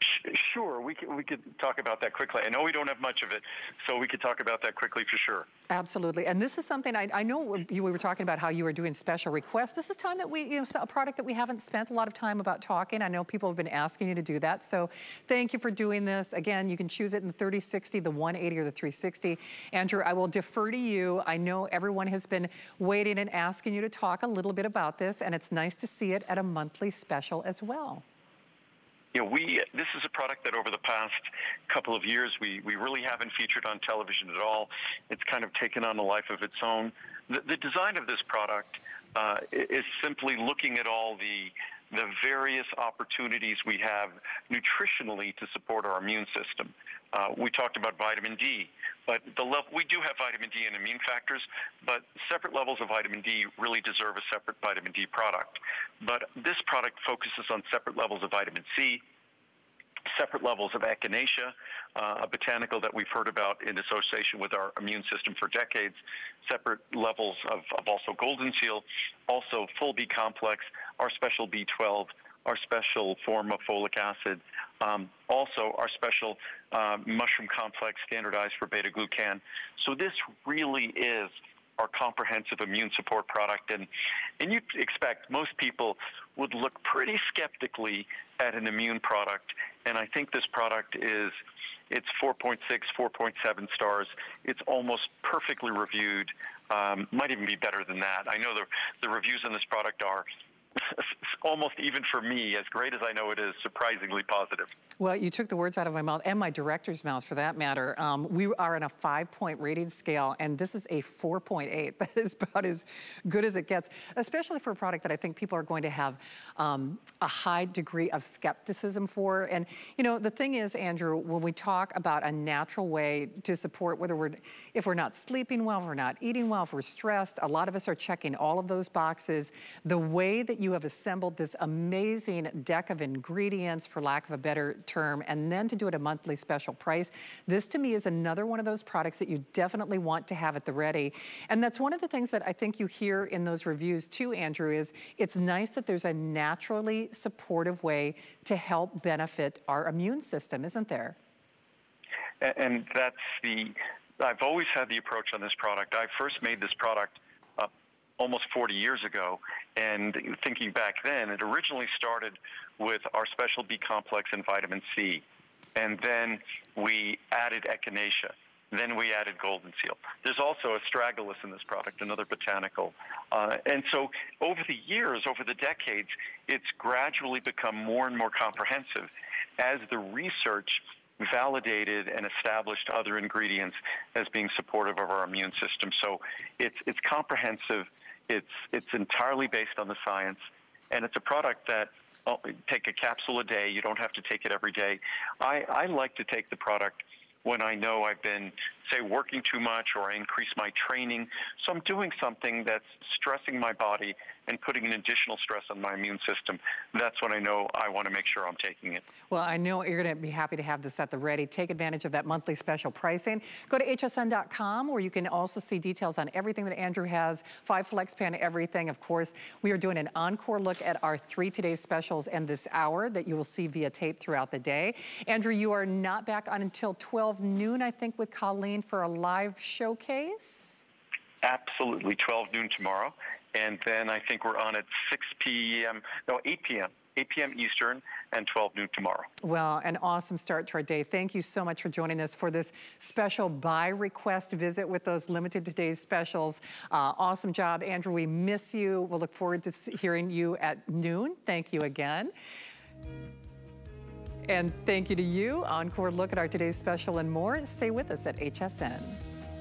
Sure, we could, we could talk about that quickly. I know we don't have much of it, so we could talk about that quickly for sure. Absolutely, and this is something, I, I know you, we were talking about how you were doing special requests. This is time that we, you know, a product that we haven't spent a lot of time about talking. I know people have been asking you to do that, so thank you for doing this. Again, you can choose it in the thirty sixty, the one eighty, or the three sixty. Andrew, I will defer to you. I know everyone has been waiting and asking you to talk a little bit about this, and it's nice to see it at a monthly special as well. You know, we, this is a product that over the past couple of years, we, we really haven't featured on television at all. It's kind of taken on a life of its own. The, the design of this product uh, is simply looking at all the, the various opportunities we have nutritionally to support our immune system. Uh, we talked about vitamin D, but the level, we do have vitamin D and immune factors, but separate levels of vitamin D really deserve a separate vitamin D product. But this product focuses on separate levels of vitamin C, separate levels of echinacea, uh, a botanical that we've heard about in association with our immune system for decades, separate levels of, of also golden seal, also full B complex, our special B twelve, our special form of folic acid, um, also our special uh, mushroom complex standardized for beta-glucan. So this really is our comprehensive immune support product. And, and you'd expect most people would look pretty skeptically at an immune product. And I think this product is, it's four point six, four point seven stars. It's almost perfectly reviewed. Um, might even be better than that. I know the, the reviews on this product are almost, even for me, as great as I know it is, surprisingly positive. Well, you took the words out of my mouth, and my director's mouth for that matter. Um, we are on a five-point rating scale, and this is a four point eight. That is about as good as it gets, especially for a product that I think people are going to have um, a high degree of skepticism for. And, you know, the thing is, Andrew, when we talk about a natural way to support, whether we're, if we're not sleeping well, if we're not eating well, if we're stressed, a lot of us are checking all of those boxes. The way that you have assembled this amazing deck of ingredients, for lack of a better term, and then to do it a monthly special price, this to me is another one of those products that you definitely want to have at the ready. And that's one of the things that I think you hear in those reviews too, Andrew, is it's nice that there's a naturally supportive way to help benefit our immune system, isn't there? And that's the, I've always had the approach on this product. I first made this product uh, almost forty years ago, and thinking back then, it originally started with our special B complex and vitamin C, and then we added echinacea, then we added golden seal. There's also astragalus in this product, another botanical. Uh, and so over the years, over the decades, it's gradually become more and more comprehensive as the research validated and established other ingredients as being supportive of our immune system. So it's, it's comprehensive. It's, it's entirely based on the science, and it's a product that, oh, take a capsule a day. You don't have to take it every day. I, I like to take the product when I know I've been say, working too much or I increase my training. So I'm doing something that's stressing my body and putting an additional stress on my immune system. That's when I know I want to make sure I'm taking it. Well, I know you're going to be happy to have this at the ready. Take advantage of that monthly special pricing. Go to H S N dot com where you can also see details on everything that Andrew has, five FlexPan, everything. Of course, we are doing an encore look at our three today's specials and this hour that you will see via tape throughout the day. Andrew, you are not back on until twelve noon, I think, with Colleen for a live showcase. Absolutely, twelve noon tomorrow. And then I think we're on at six p m, no, eight p m, eight p m Eastern, and twelve noon tomorrow. Well, an awesome start to our day. Thank you so much for joining us for this special by request visit with those limited today's specials. Uh, awesome job, Andrew. We miss you. We'll look forward to hearing you at noon. Thank you again. And thank you to you. Encore look at our today's special and more. Stay with us at H S N.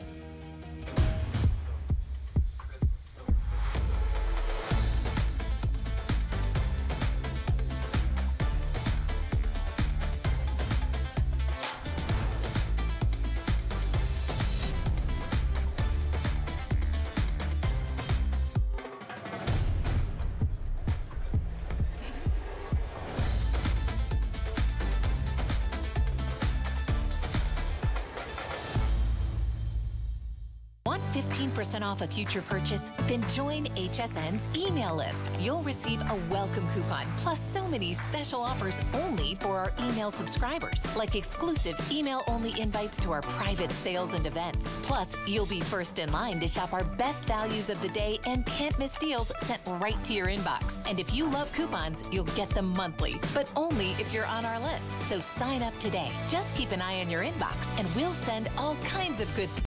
fifteen percent off a future purchase? Then join H S N's email list. You'll receive a welcome coupon, plus so many special offers only for our email subscribers, like exclusive email-only invites to our private sales and events. Plus, you'll be first in line to shop our best values of the day and can't miss deals sent right to your inbox. And if you love coupons, you'll get them monthly, but only if you're on our list. So sign up today. Just keep an eye on your inbox, and we'll send all kinds of good